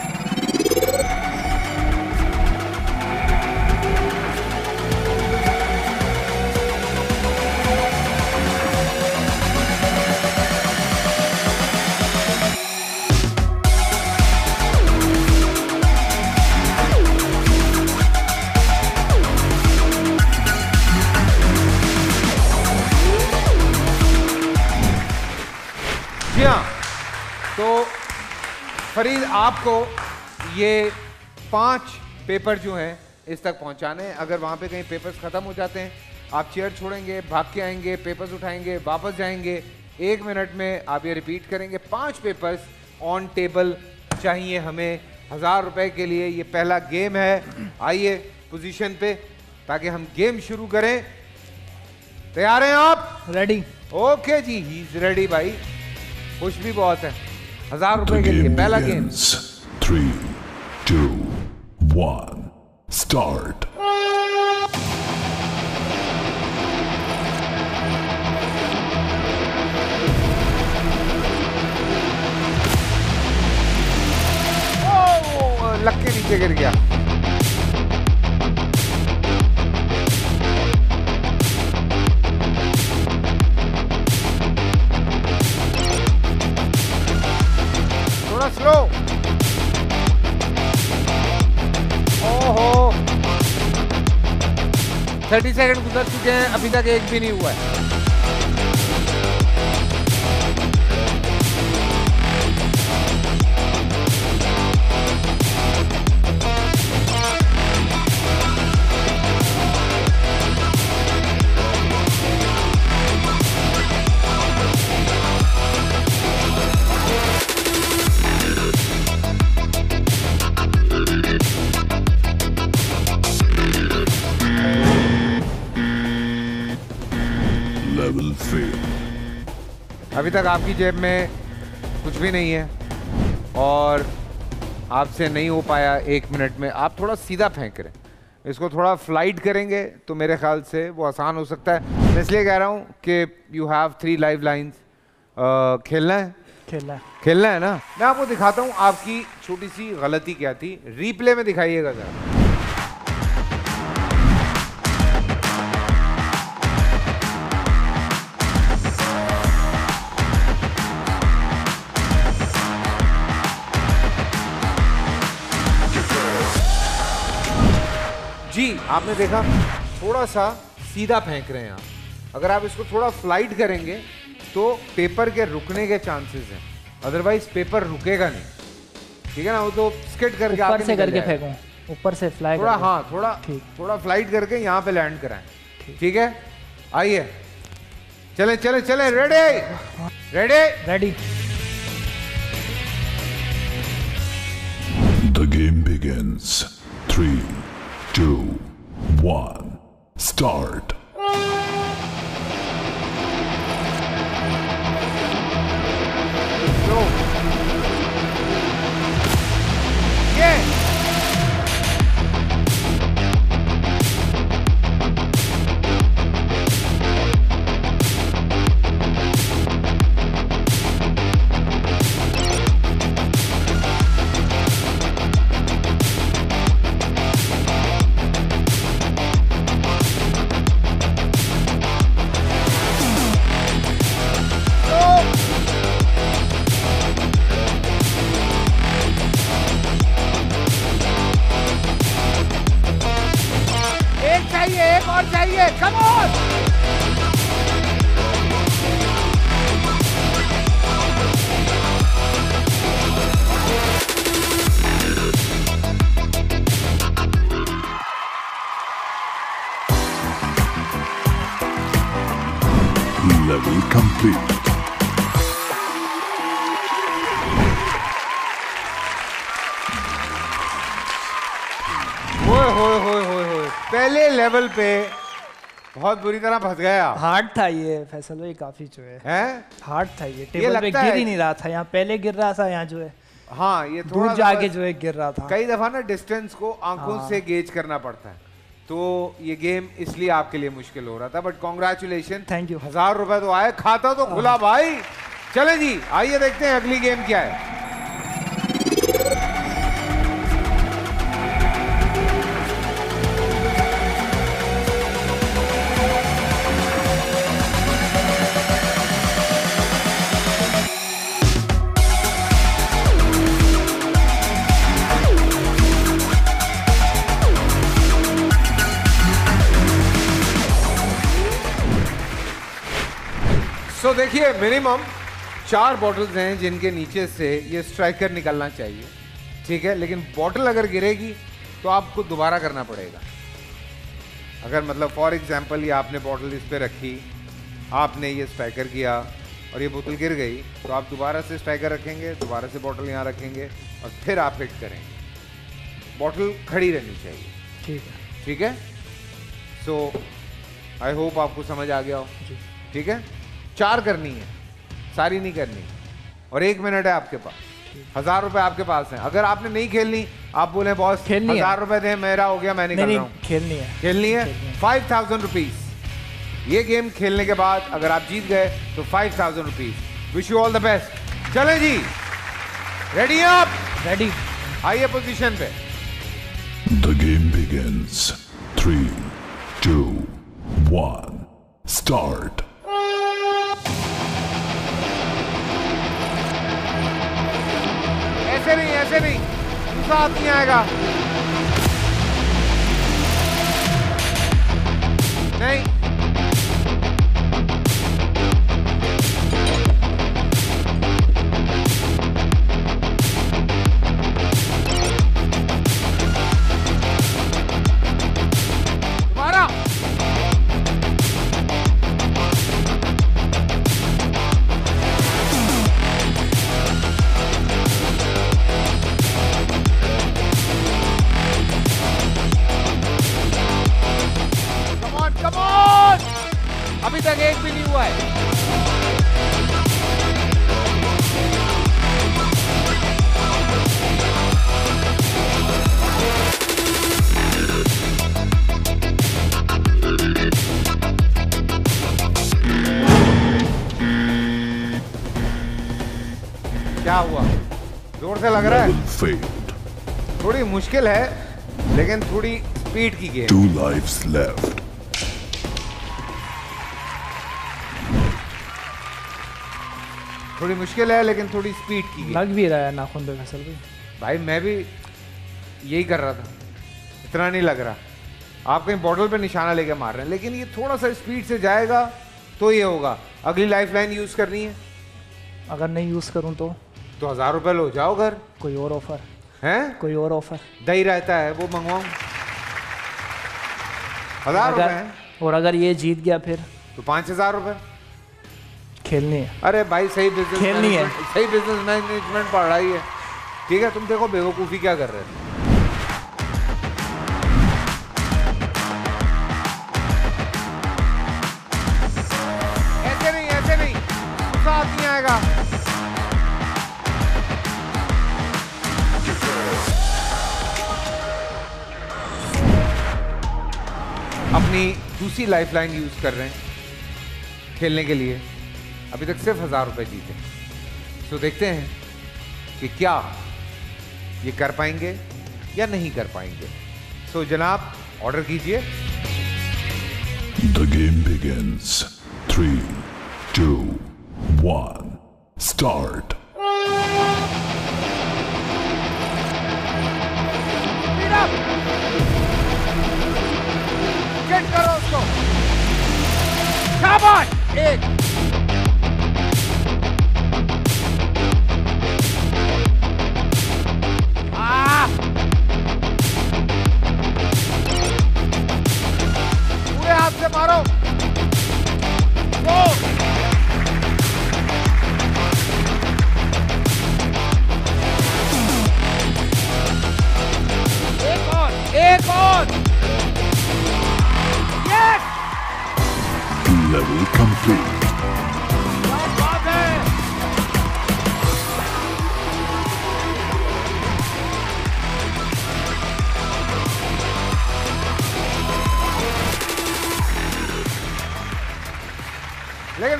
A: तो फरीद, आपको ये 5 पेपर जो हैं इस तक पहुंचाने हैं। अगर वहाँ पे कहीं पेपर्स ख़त्म हो जाते हैं, आप चेयर छोड़ेंगे, भाग के आएंगे, पेपर्स उठाएंगे, वापस जाएंगे, 1 मिनट में आप ये रिपीट करेंगे। 5 पेपर्स ऑन टेबल चाहिए हमें 1000 रुपए के लिए। ये पहला गेम है। आइए पोजीशन पे ताकि हम गेम शुरू करें। तैयार हैं आप?
D: रेडी।
A: ओके जी, ही इज रेडी भाई, खुश भी बहुत है। 1000 रुपए के लिए पहला गेम।
C: 3, 2, 1, स्टार्ट।
A: लग के नीचे गिर गया। थोड़ा स्लो। ओहो, 30 सेकंड गुजर चुके हैं, अभी तक एक भी नहीं हुआ है। अभी तक आपकी जेब में कुछ भी नहीं है और आपसे नहीं हो पाया 1 मिनट में। आप थोड़ा सीधा फेंक रहे हैं, इसको थोड़ा फ्लाइट करेंगे तो मेरे ख्याल से वो आसान हो सकता है। मैं इसलिए कह रहा हूँ कि यू हैव 3 लाइव लाइन्स। खेलना है? खेलना है ना। मैं आपको दिखाता हूँ आपकी छोटी सी गलती क्या थी, रीप्ले में दिखाइएगा जरा। जी, आपने देखा थोड़ा सा सीधा फेंक रहे हैं आप। अगर आप इसको थोड़ा फ्लाइट करेंगे तो पेपर के रुकने के चांसेस हैं, अदरवाइज पेपर रुकेगा नहीं। ठीक है ना, वो तो स्किड करके
D: ऊपर से करके फेंकूं, ऊपर से फ्लाई
A: थोड़ा, हाँ थोड़ा फ्लाइट करके यहाँ पे लैंड कराएं। ठीक है, आइए चले चले चले। Ready ready
D: ready.
C: The game begins. 3, 2, 1, start.
A: Go. Yeah.
C: Cycle complete.
A: होए पहले लेवल पे बहुत बुरी तरह फंस गया।
D: हार्ड था ये फैसल भाई, काफी जो है हार्ड था ये। टेबल पे गिर ही नहीं रहा था, यहाँ पहले गिर रहा था, यहाँ जो है
A: हाँ ये थोड़ा
D: दूर जाके जो है गिर रहा था।
A: कई दफा ना डिस्टेंस को आंखों से गेज करना पड़ता है, तो ये गेम इसलिए आपके लिए मुश्किल हो रहा था। But congratulation,
D: thank you.
A: 1000 रुपए तो आए, खाता तो खुला भाई। चले जी, आइए देखते हैं अगली गेम क्या है। तो देखिए मिनिमम 4 बॉटल्स हैं जिनके नीचे से ये स्ट्राइकर निकलना चाहिए, ठीक है। लेकिन बॉटल अगर गिरेगी तो आपको दोबारा करना पड़ेगा। अगर मतलब फॉर एग्जांपल ये आपने बॉटल इस पे रखी, आपने ये स्ट्राइकर किया और ये बोतल गिर गई, तो आप दोबारा से स्ट्राइकर रखेंगे, दोबारा से बॉटल यहाँ रखेंगे और फिर आप हिट करेंगे। बॉटल खड़ी रहनी चाहिए,
D: ठीक है,
A: ठीक है। सो आई होप आपको समझ आ गया हो, ठीक है। 4 करनी है, सारी नहीं करनी, और 1 मिनट है आपके पास। 1000 रुपए आपके पास हैं। अगर आपने नहीं खेलनी, आप बोले बॉस 1000 रुपए दें, मेरा हो गया, मैं निकल रहा हूँ। खेलनी है 5000 रुपीज। ये गेम खेलने के बाद अगर आप जीत गए तो 5000 rupees. Wish you all the best. चले जी, रेडी हैं आप?
D: रेडी।
A: आइए पोजीशन पे।
C: The game begins. 3, 2, 1, start.
A: ऐसे नहीं, दूसरा हाथ नहीं आएगा। नहीं, दोबारा। Come on! अभी तक एक भी नहीं हुआ है। क्या हुआ? जोर से लग रहा है। थोड़ी मुश्किल है, लेकिन थोड़ी स्पीड की गेम।
C: 2 lives left.
A: थोड़ी मुश्किल है, लेकिन थोड़ी स्पीड की गेम।
D: लग भी रहा है नाखून पे फैसल
A: भाई, मैं भी यही कर रहा था, इतना नहीं लग रहा। आप कहीं बॉटल पे निशाना लेके मार रहे हैं, लेकिन ये थोड़ा सा स्पीड से जाएगा तो ये होगा। अगली लाइफ लाइन यूज करनी है।
D: अगर नहीं यूज करूं तो
A: 1000 रुपए लो, जाओ घर।
D: कोई और ऑफर
A: है?
D: कोई और ऑफर?
A: दही रहता है, वो मंगवाऊं। 1000 रुपए।
D: और अगर ये जीत गया फिर
A: तो 5000 रुपए।
D: खेलनी है।
A: अरे भाई, सही बिजनेस
D: खेलनी है,
A: सही बिजनेस मैनेजमेंट पढ़ रही है, ठीक है। तुम देखो बेवकूफी क्या कर रहे थे। ऐसे नहीं, साथ नहीं आएगा। अपनी दूसरी लाइफलाइन यूज कर रहे हैं खेलने के लिए। अभी तक सिर्फ 1000 रुपए जीते। तो देखते हैं कि क्या ये कर पाएंगे या नहीं कर पाएंगे। सो जनाब, ऑर्डर कीजिए।
C: The game begins. 3, 2, 1, start.
A: Get करो उसको। शाबाश। 1, पूरे हाथ से मारो। 2,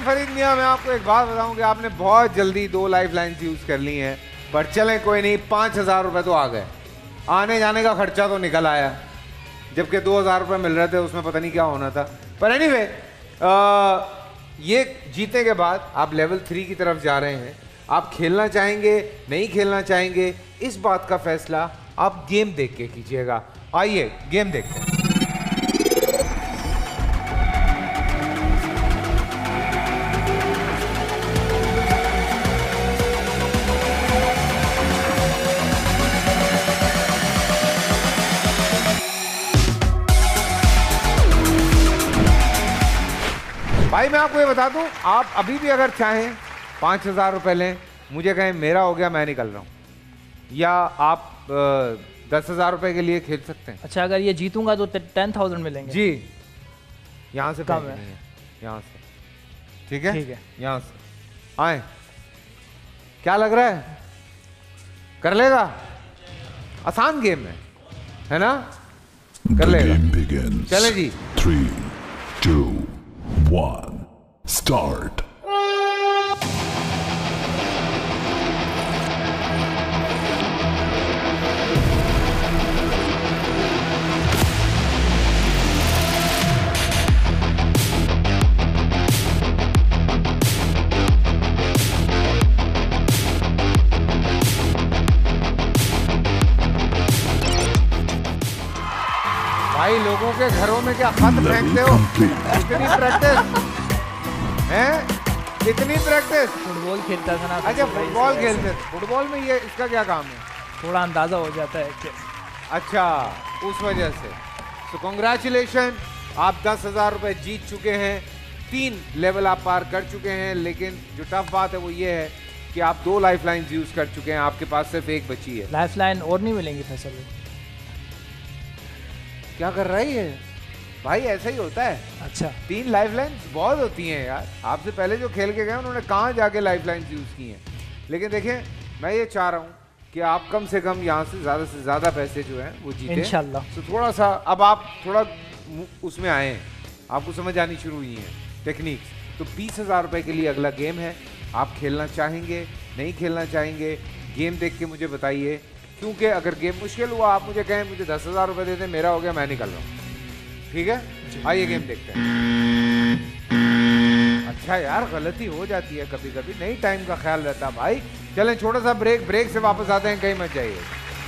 A: मोहम्मद फरीद मियां, मैं आपको एक बात बताऊं कि आपने बहुत जल्दी 2 लाइफ लाइन्स यूज कर ली हैं, बट चलें कोई नहीं, 5000 रुपए तो आ गए, आने जाने का खर्चा तो निकल आया, जबकि 2000 रुपए मिल रहे थे, उसमें पता नहीं क्या होना था। पर एनीवे, ये जीतने के बाद आप लेवल 3 की तरफ जा रहे हैं। आप खेलना चाहेंगे, नहीं खेलना चाहेंगे, इस बात का फैसला आप गेम देख के कीजिएगा। आइए गेम देखते हैं। भाई मैं आपको ये बता दूं, आप अभी भी अगर चाहें 5000 रुपए लें, मुझे कहें मेरा हो गया मैं निकल रहा हूं, या आप 10,000 रुपए के लिए खेल सकते हैं।
D: अच्छा, अगर ये जीतूंगा तो 10,000 मिलेंगे?
A: जी, यहाँ से
D: कम है,
A: यहाँ से, ठीक है,
D: ठीक है,
A: यहाँ से आए। क्या लग रहा है, कर लेगा? आसान गेम है ना, कर लेगा। चले जी,
C: 3, 2, 1, start.
A: भाई लोगों के घरों में क्या खत फेंकते हो? इतनी प्रैक्टिस है, इतनी प्रैक्टिस।
D: फुटबॉल खेलता था ना।
A: अच्छा, फुटबॉल खेलते थे। फुटबॉल में ये इसका क्या काम है?
D: थोड़ा अंदाजा हो जाता है कि...
A: अच्छा, उस वजह से। तो कॉन्ग्रेचुलेशन, आप 10,000 रुपए जीत चुके हैं। 3 लेवल आप पार कर चुके हैं, लेकिन जो टफ बात है वो ये है कि आप 2 लाइफ लाइन्स यूज कर चुके हैं, आपके पास सिर्फ 1 बची है।
D: लाइफ लाइन और नहीं मिलेंगी फैसल?
A: क्या कर रही है भाई, ऐसा ही होता है।
D: अच्छा,
A: 3 लाइफ लाइन्स बहुत होती हैं यार। आपसे पहले जो खेल के गए उन्होंने कहाँ जाके लाइफ लाइन्स यूज की हैं। लेकिन देखें, मैं ये चाह रहा हूँ कि आप कम से कम यहाँ से ज़्यादा पैसे जो हैं वो जीतें
D: इंशाल्लाह।
A: तो थोड़ा सा अब आप थोड़ा उसमें आए हैं, आपको समझ आनी शुरू हुई है टेक्निक्स। तो 20,000 रुपये के लिए अगला गेम है। आप खेलना चाहेंगे, नहीं खेलना चाहेंगे, गेम देख के मुझे बताइए, क्योंकि अगर गेम मुश्किल हुआ आप मुझे कहें मुझे 10,000 रुपये दे दें, मेरा हो गया, मैं निकल रहा हूँ। ठीक है, आइए गेम देखते हैं। अच्छा यार, गलती हो जाती है कभी कभी, नहीं टाइम का ख्याल रहता भाई। चलें छोटा सा ब्रेक से वापस आते हैं, कहीं मत जाइए।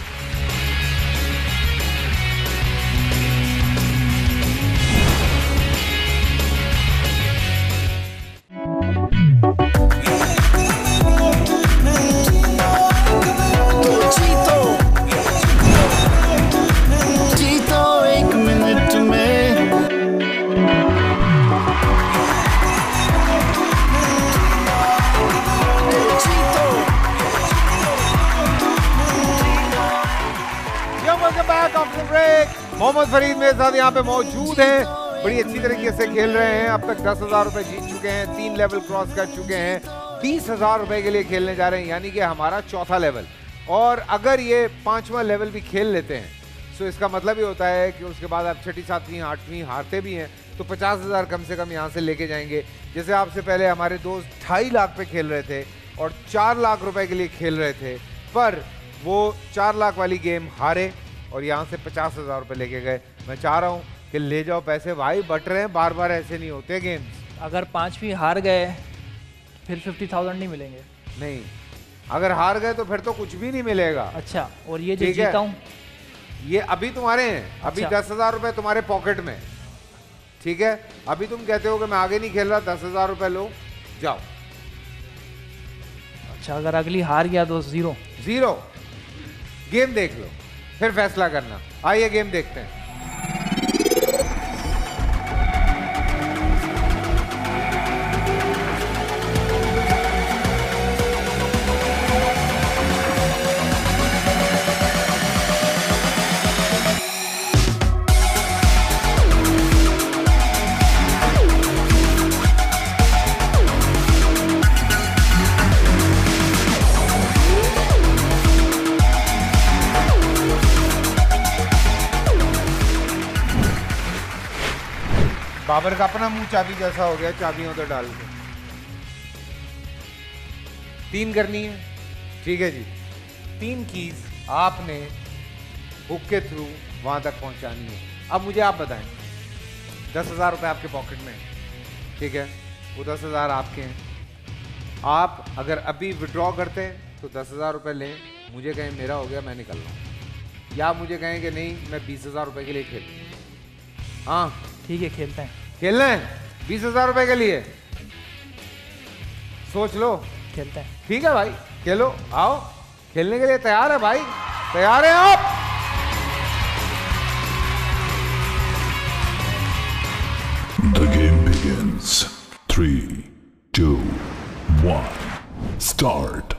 A: मोहम्मद फरीद मेरे साथ यहाँ पे मौजूद हैं, बड़ी अच्छी तरीके से खेल रहे हैं। अब तक 10,000 रुपए जीत चुके हैं, 3 लेवल क्रॉस कर चुके हैं, 20,000 रुपए के लिए खेलने जा रहे हैं, यानी कि हमारा 4था लेवल। और अगर ये 5वां लेवल भी खेल लेते हैं तो इसका मतलब ये होता है कि उसके बाद आप 6ठी 7वीं 8वीं हारते भी हैं तो 50,000 कम से कम यहाँ से लेके जाएंगे। जैसे आपसे पहले हमारे दोस्त 2.5 लाख पे खेल रहे थे और 4 लाख रुपए के लिए खेल रहे थे, पर वो 4 लाख वाली गेम हारे और यहाँ से 50,000 रुपये लेके गए। मैं चाह रहा हूँ कि ले जाओ पैसे भाई, बट रहे हैं, बार बार ऐसे नहीं होते गेम्स।
D: अगर 5वीं हार गए फिर 50,000 नहीं मिलेंगे?
A: नहीं, अगर हार गए तो फिर तो कुछ भी नहीं मिलेगा।
D: अच्छा, और ये जो जीता हूँ
A: ये अभी तुम्हारे हैं, अभी 10,000 रुपये तुम्हारे पॉकेट में, ठीक है। अभी तुम कहते हो कि मैं आगे नहीं खेल रहा, 10,000 रुपये लो, जाओ।
D: अच्छा, अगर अगली हार गया तो जीरो?
A: गेम देख लो फिर फैसला करना। आइए गेम देखते हैं। बाबर का अपना मुंह चाबी जैसा हो गया, चाबियों तो डाल के। 3 करनी है, ठीक है जी। 3 कीज आपने हुक के थ्रू वहां तक पहुंचानी है। अब मुझे आप बताएं, 10,000 रुपये आपके पॉकेट में, ठीक है, वो 10,000 आपके हैं। आप अगर अभी विड्रॉ करते हैं तो 10,000 रुपये लें, मुझे कहें मेरा हो गया मैं निकल रहा हूँ, या मुझे कहें कि नहीं मैं 20,000 रुपये के लिए खेल, हाँ
D: ठीक है खेलते हैं।
A: खेलना है 20,000 रुपये के लिए, सोच लो।
D: खेलते हैं।
A: ठीक है भाई, खेलो, आओ खेलने के लिए तैयार है भाई, तैयार है आप?
C: The game begins. 3, 2, 1, start.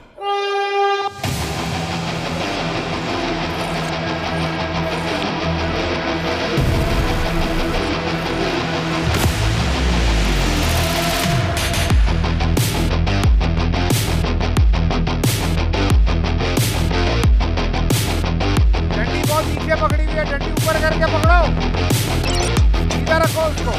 A: पकड़ी हुई है, डंडी ऊपर करके पकड़ो, सीधा रखो उसको।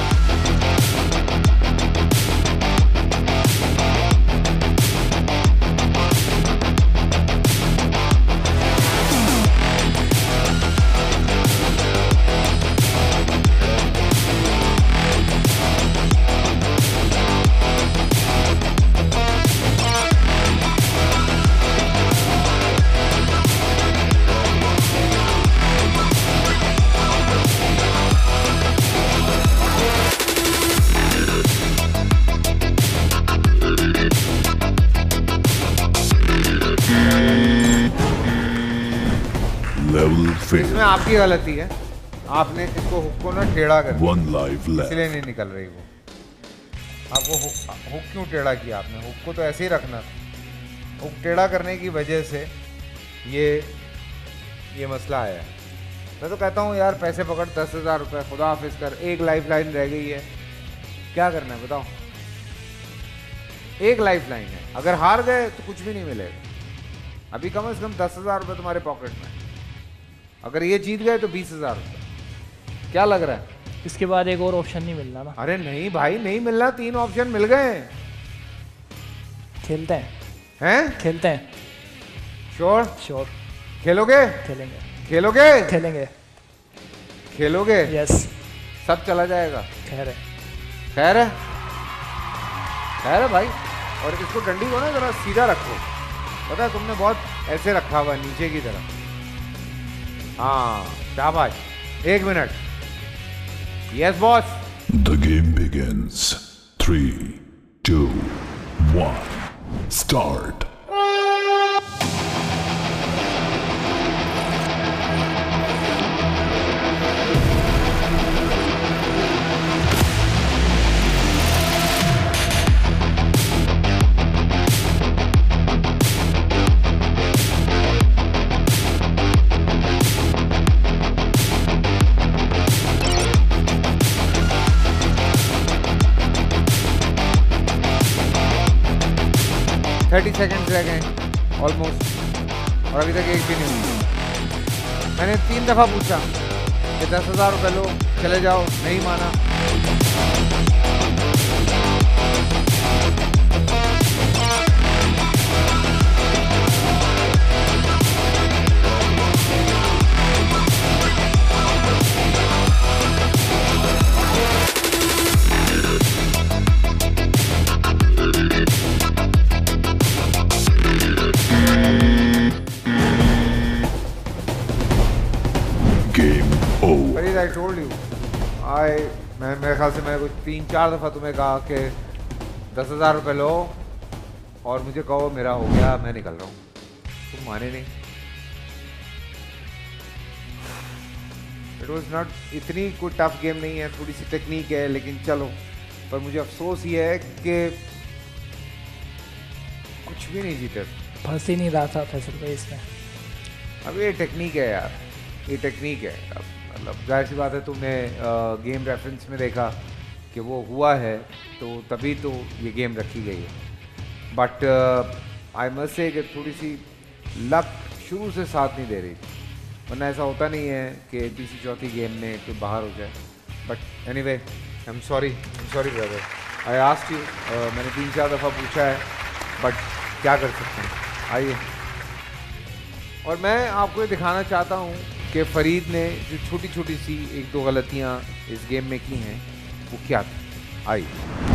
A: इसमें आपकी गलती है, आपने इसको हुक को ना टेढ़ा कर दिया, इसलिए नहीं निकल रही वो। आपको हुक क्यों टेढ़ा किया आपने? हुक को तो ऐसे ही रखना था। हुक टेढ़ा करने की वजह से ये मसला आया है। मैं तो कहता हूँ यार पैसे पकड़, 10,000 रुपये, खुदा हाफिज कर, एक लाइफ लाइन रह गई है, क्या करना है बताओ? एक लाइफ लाइन है, अगर हार गए तो कुछ भी नहीं मिलेगा। अभी कम से कम 10,000 रुपये तुम्हारे पॉकेट में, अगर ये जीत गए तो 20,000 रुपये। क्या लग रहा है?
D: इसके बाद एक और ऑप्शन नहीं मिलना ना?
A: अरे नहीं भाई, नहीं मिलना, 3 ऑप्शन मिल गए।
D: खेलते हैं?
A: हैं?
D: खेलते हैं।
A: श्योर?
D: श्योर।
A: खेलोगे?
D: खेलेंगे।
A: खेलोगे?
D: खेलेंगे।
A: खेलोगे?
D: यस।
A: सब चला जाएगा?
D: खैर है।
A: खैर है? खैर है भाई। और इसको डंडी को ना जरा सीधा रखो, पता है तुमने बहुत ऐसे रखा हुआ नीचे की तरफ। हाँ शाबाश, 1 minute. Yes boss.
C: The game begins. 3, 2, 1, start.
A: Seconds रह गए ऑलमोस्ट, और अभी तक एक भी नहीं हुई। मैंने 3 दफ़ा पूछा कि 10,000 रुपये लो, चले जाओ, नहीं माना। I told you, मेरे ख्याल से मैंने कुछ 3-4 दफ़ा तुम्हें कहा कि 10,000 रुपये लो और मुझे कहो मेरा हो गया, मैं निकल रहा हूँ। तुम माने नहीं। इट वॉज नॉट, इतनी कोई टफ गेम नहीं है, थोड़ी सी टेक्निक है, लेकिन चलो। पर मुझे अफसोस ये है कि कुछ भी नहीं जीते।
D: फंस ही नहीं रहा था फैसल भाई इसमें।
A: अब ये टेक्निक है यार, ये टेक्निक है। अब मतलब जाहिर सी बात है, तुमने गेम रेफरेंस में देखा कि वो हुआ है, तो तभी तो ये गेम रखी गई है। बट आई मस्ट से कि थोड़ी सी लक शुरू से साथ नहीं दे रही, वरना ऐसा होता नहीं है कि तीसरी चौथी गेम में कोई बाहर हो जाए। But anyway, I am sorry brother, I asked you, मैंने 3-4 दफ़ा पूछा है, बट क्या कर सकते हैं, आइए। और मैं आपको ये दिखाना चाहता हूँ कि फरीद ने जो छोटी छोटी सी 1-2 गलतियाँ इस गेम में की हैं वो क्या था, आइए।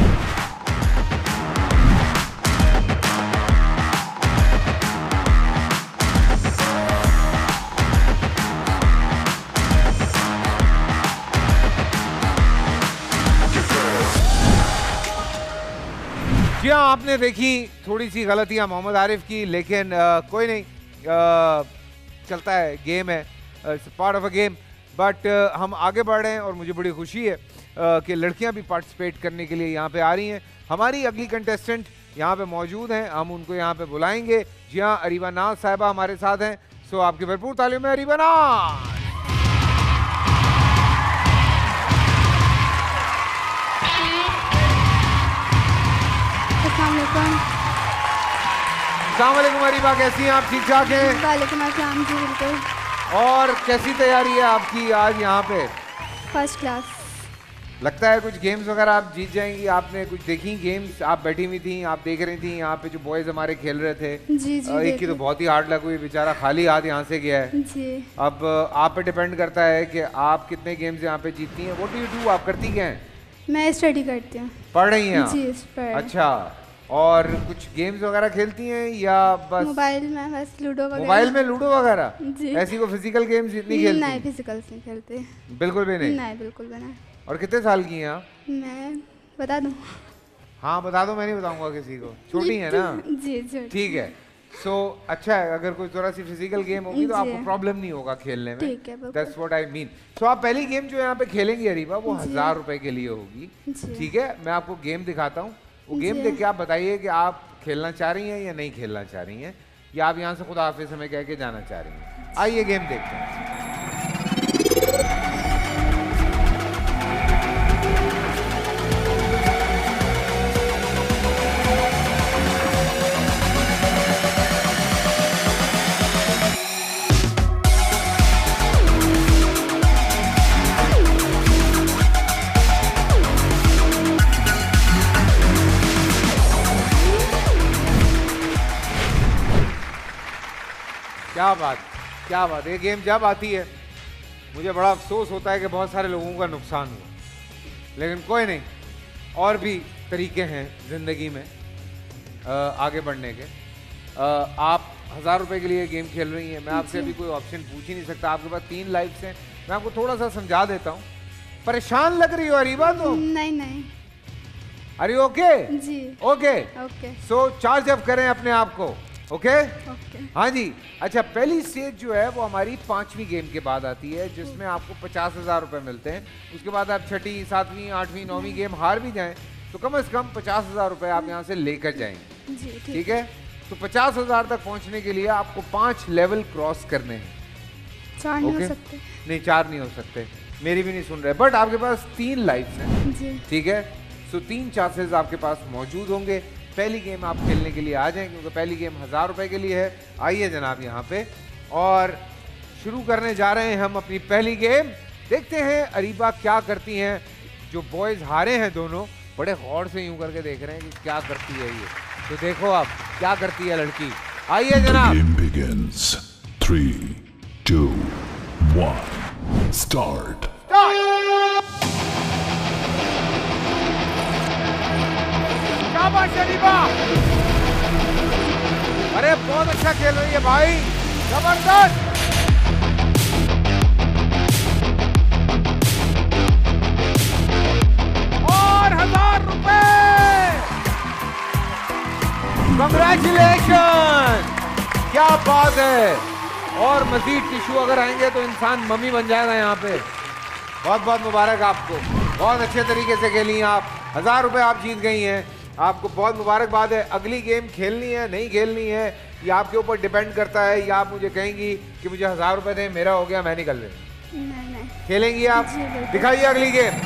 A: जी हाँ, आपने देखी थोड़ी सी गलतियां मोहम्मद आरिफ की, लेकिन कोई नहीं, चलता है, गेम है, part of a game. But हम आगे बढ़ रहे हैं और मुझे बड़ी खुशी है कि लड़कियां भी पार्टिसिपेट करने के लिए यहाँ पे आ रही हैं। हमारी अगली कंटेस्टेंट यहाँ पे मौजूद हैं, हम उनको यहाँ पे बुलाएंगे। जी हाँ, अरीबा नाज साहिबा हमारे साथ हैं। सो आपकी भरपूर तालियों में अरीबा नाज। अस्सलामुअलैकुम अरीबा, कैसी हैं आप? ठीक ठाक हैं?
E: वालेकुम अस्सलाम जी, बिल्कुल।
A: और कैसी तैयारी है आपकी आज यहाँ पे?
E: First class.
A: लगता है कुछ गेम्स वगैरह आप जीत जाएंगी। आपने कुछ देखी गेम्स? आप बैठी हुई थी, आप देख रही थी यहाँ पे जो बॉयज हमारे खेल रहे थे।
E: जी जी।
A: एक की तो बहुत ही हार्ड लग हुई, बेचारा खाली हाथ यहाँ से गया है।
E: जी।
A: अब आप पे डिपेंड करता है कि आप कितने गेम्स यहाँ पे जीतती हैं। What do you do? आप करती क्या हैं?
E: मैं स्टडी करती हूँ।
A: पढ़ रही हैं?
E: जी, पढ़।
A: अच्छा, और कुछ गेम्स वगैरह खेलती हैं या बस
E: मोबाइल में? बस लूडो वगैरह।
A: मोबाइल में लूडो वगैरह?
E: जी।
A: ऐसी को फिजिकल गेम्स नहीं खेलती?
E: नहीं, फिजिकल नहीं खेलते।
A: बिल्कुल भी नहीं?
E: नहीं, बिल्कुल भी नहीं।
A: और कितने साल की हैं आप?
E: मैं बता दूं?
A: हाँ बता दो, मैं नहीं बताऊंगा किसी को। छोटी है ना?
E: जी जी।
A: ठीक है। सो अच्छा है, अगर कोई थोड़ा सी फिजिकल गेम होगी तो आपको प्रॉब्लम नहीं होगा खेलने में।
E: ठीक है,
A: that's what I mean. So आप पहली गेम जो यहाँ पे खेलेंगी अरीबा, वो 1000 रुपए के लिए होगी। ठीक है, मैं आपको गेम दिखाता हूँ। वो गेम देख के आप बताइए कि आप खेलना चाह रही हैं या नहीं खेलना चाह रही हैं, या आप यहाँ से खुदा हाफिज़ हमें कह के जाना चाह रही हैं। आइए गेम देखते हैं। क्या बात, क्या बात। ये गेम जब आती है मुझे बड़ा अफसोस होता है कि बहुत सारे लोगों का नुकसान हुआ, लेकिन कोई नहीं, और भी तरीके हैं ज़िंदगी में आगे बढ़ने के। आप 1000 रुपए के लिए गेम खेल रही हैं। मैं आपसे अभी कोई ऑप्शन पूछ ही नहीं सकता, आपके पास 3 लाइफ्स हैं। मैं आपको थोड़ा सा समझा देता हूँ। परेशान लग रही हो अरीबा तुम?
E: नहीं नहीं।
A: अरे ओके
E: जी।
A: Okay
E: okay.
A: So charge up करें अपने आप को। Okay
E: okay.
A: हाँ जी। अच्छा, पहली स्टेज जो है वो हमारी 5वीं गेम के बाद आती है, जिसमें आपको 50,000 रुपए मिलते हैं। उसके बाद आप 6ठी, 7वीं, 8वीं, 9वीं गेम हार भी जाएं तो कम से कम 50,000 रुपए आप यहाँ से लेकर जाएंगे।
E: जी
A: ठीक है। तो 50,000 तक पहुँचने के लिए आपको 5 लेवल क्रॉस करने हैं।
E: 4 नहीं हो सकते?
A: नहीं, 4 नहीं हो सकते, मेरी भी नहीं सुन रहे। बट आपके पास 3 लाइफ्स हैं।
E: जी।
A: ठीक है। सो 3 चांसेस आपके पास मौजूद होंगे। पहली गेम आप खेलने के लिए आ जाएं, क्योंकि पहली गेम 1000 रुपए के लिए है। आइए जनाब यहाँ पे, और शुरू करने जा रहे हैं हम अपनी पहली गेम। देखते हैं अरीबा क्या करती हैं। जो बॉयज हारे हैं दोनों बड़े गौर से यूं करके देख रहे हैं कि क्या करती है ये। तो देखो आप क्या करती है लड़की। आइए जनाब।
C: The game begins. 3, 2, 1, start.
A: शाबाश अरीबा, अरे बहुत अच्छा खेल रही है भाई, जबरदस्त। और 1000 रुपए, कांग्रेचुलेशन, क्या बात है। और मजीद टिश्यू अगर आएंगे तो इंसान मम्मी बन जाएगा यहाँ पे। बहुत बहुत मुबारक आपको, बहुत अच्छे तरीके से खेली आप। 1000 रुपए आप जीत गई हैं, आपको बहुत मुबारकबाद है। अगली गेम खेलनी है नहीं खेलनी है ये आपके ऊपर डिपेंड करता है। या आप मुझे कहेंगी कि मुझे 1000 रुपए दें, मेरा हो गया, मैं निकल रही।
E: नहीं।
A: खेलेंगी आप? दिखाइए अगली गेम।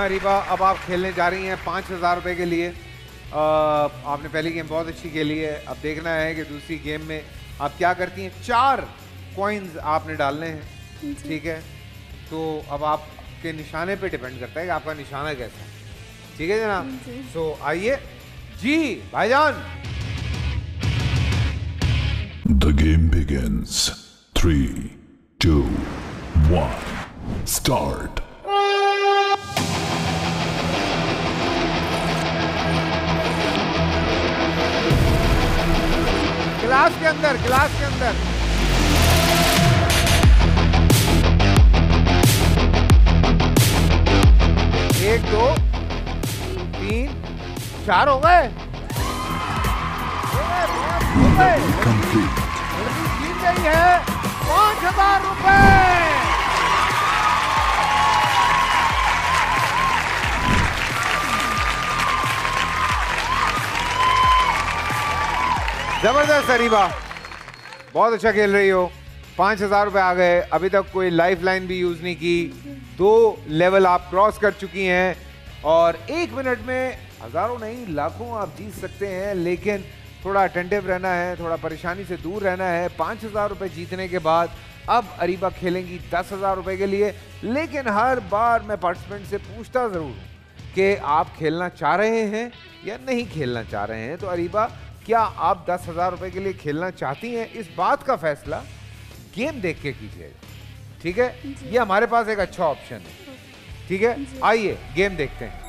A: अरीबा, अब आप खेलने जा रही हैं 5,000 रुपए के लिए। आपने पहली गेम बहुत अच्छी खेली है, अब देखना है कि दूसरी गेम में आप क्या करती हैं। 4 कॉइन्स आपने डालने हैं, ठीक है? तो अब आपके निशाने पे डिपेंड करता है कि आपका निशाना कैसा है, ठीक है जनाब? सो आइए जी भाईजान।
C: The game begins. 3, 2, 1, start.
A: गिलास के अंदर, गिलास के अंदर। एक, 2, 3, 4 हो गए।
C: Complete.
A: जीत गई है 5,000 रुपए। जबरदस्त अरीबा, बहुत अच्छा खेल रही हो। 5,000 रुपए आ गए। अभी तक कोई लाइफ लाइन भी यूज नहीं की। 2 लेवल आप क्रॉस कर चुकी हैं और 1 मिनट में हजारों नहीं लाखों आप जीत सकते हैं, लेकिन थोड़ा अटेंटिव रहना है, थोड़ा परेशानी से दूर रहना है। 5,000 रुपए जीतने के बाद अब अरीबा खेलेंगी 10,000 रुपए के लिए। लेकिन हर बार मैं पार्टिसिपेंट से पूछता जरूर हूँ कि आप खेलना चाह रहे हैं या नहीं खेलना चाह रहे हैं। तो अरीबा, क्या आप 10,000 रुपए के लिए खेलना चाहती हैं? इस बात का फैसला गेम देख के कीजिएगा, ठीक है? ये हमारे पास एक अच्छा ऑप्शन है, ठीक है? आइए गेम देखते हैं।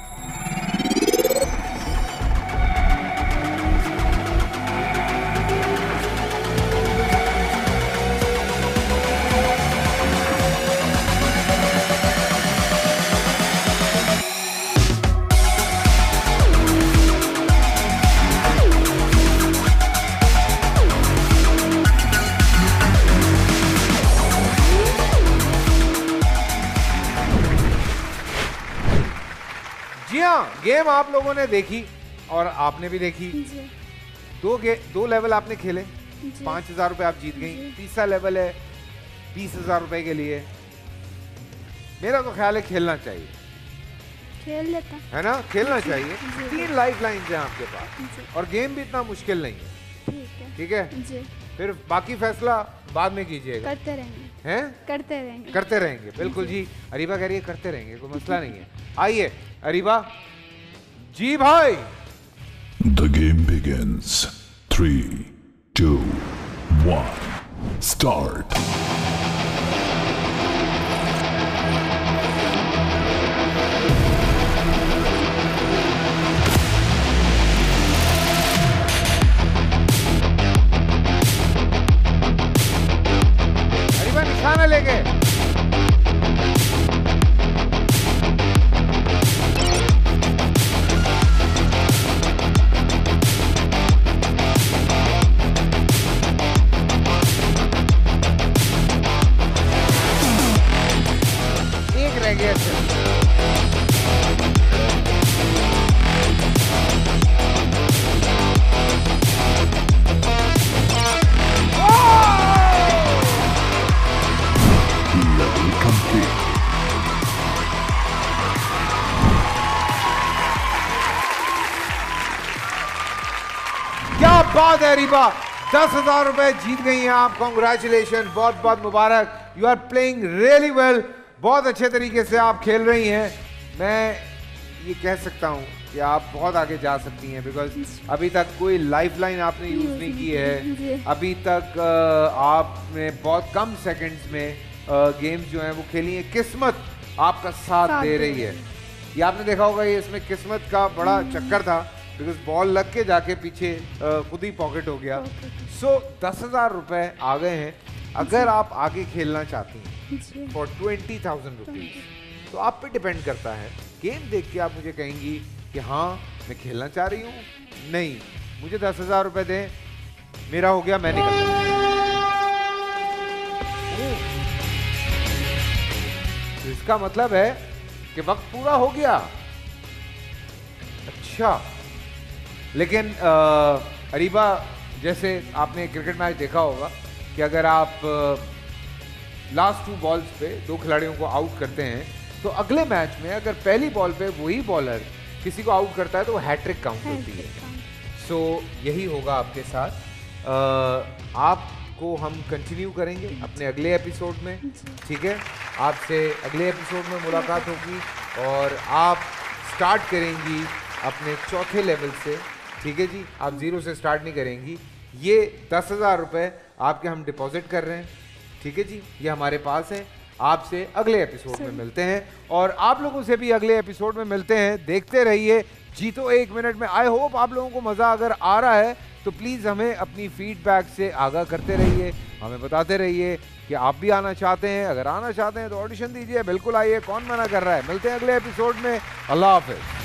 A: गेम आप लोगों ने देखी और आपने भी देखी। 2 लेवल आपने खेले, 5,000 रुपए आप जीत गई। तीसरा लेवल है 20,000 रुपए के लिए। मेरा तो ख्याल है खेलना चाहिए,
E: खेल लेता
A: है ना? खेलना चाहिए। 3 लाइफ लाइन है आपके पास और गेम भी इतना मुश्किल नहीं है, ठीक है? फिर बाकी फैसला बाद में कीजिएगा।
E: करते रहेंगे,
A: हैं?
E: करते रहेंगे,
A: करते रहेंगे, बिल्कुल जी। अरीबा कह रही है करते रहेंगे, कोई मसला नहीं है। आइए अरीबा जी भाई।
C: The game begins. 3, 2, 1, start.
A: Areeba निशाना लेके। क्या बात है अरीबा, 10,000 रुपए जीत गई हैं आप। कॉन्ग्रेचुलेशन, बहुत बहुत मुबारक। You are playing really well, बहुत अच्छे तरीके से आप खेल रही हैं। मैं ये कह सकता हूँ कि आप बहुत आगे जा सकती हैं, बिकॉज अभी तक कोई लाइफलाइन आपने यूज नहीं की है। अभी तक आपने बहुत कम सेकंड्स में गेम्स जो हैं वो खेली हैं। किस्मत आपका साथ दे रही है। ये आपने देखा होगा, ये इसमें किस्मत का बड़ा चक्कर था, बिकॉज बॉल लग के जाके पीछे खुद ही पॉकेट हो गया। सो 10,000 रुपए आ गए हैं। अगर आप आगे खेलना चाहती हैं फॉर 20,000 रुपीज, तो आप पे डिपेंड करता है। गेम देख के आप मुझे कहेंगी कि हाँ मैं खेलना चाह रही हूँ, नहीं मुझे 10,000 रुपए दें, मेरा हो गया, मैं निकल। तो इसका मतलब है कि वक्त पूरा हो गया। अच्छा, लेकिन अरीबा, जैसे आपने क्रिकेट मैच देखा होगा कि अगर आप लास्ट 2 बॉल्स पे 2 खिलाड़ियों को आउट करते हैं तो अगले मैच में अगर पहली बॉल पे वही बॉलर किसी को आउट करता है तो वो हैट्रिक काउंट होती है। सो यही होगा आपके साथ। आपको हम कंटिन्यू करेंगे अपने अगले एपिसोड में, ठीक है? आपसे अगले एपिसोड में मुलाकात होगी और आप स्टार्ट करेंगी अपने चौथे लेवल से, ठीक है जी? आप 0 से स्टार्ट नहीं करेंगी। ये 10,000 रुपये आपके हम डिपॉजिट कर रहे हैं, ठीक है जी? ये हमारे पास है। आपसे अगले एपिसोड में मिलते हैं और आप लोगों से भी अगले एपिसोड में मिलते हैं। देखते रहिए जीतो 1 मिनट में। आई होप आप लोगों को मज़ा अगर आ रहा है तो प्लीज़ हमें अपनी फीडबैक से आगाह करते रहिए, हमें बताते रहिए कि आप भी आना चाहते हैं। अगर आना चाहते हैं तो ऑडिशन दीजिए, बिल्कुल आइए, कौन मना कर रहा है। मिलते हैं अगले एपिसोड में। अल्लाह हाफिज़।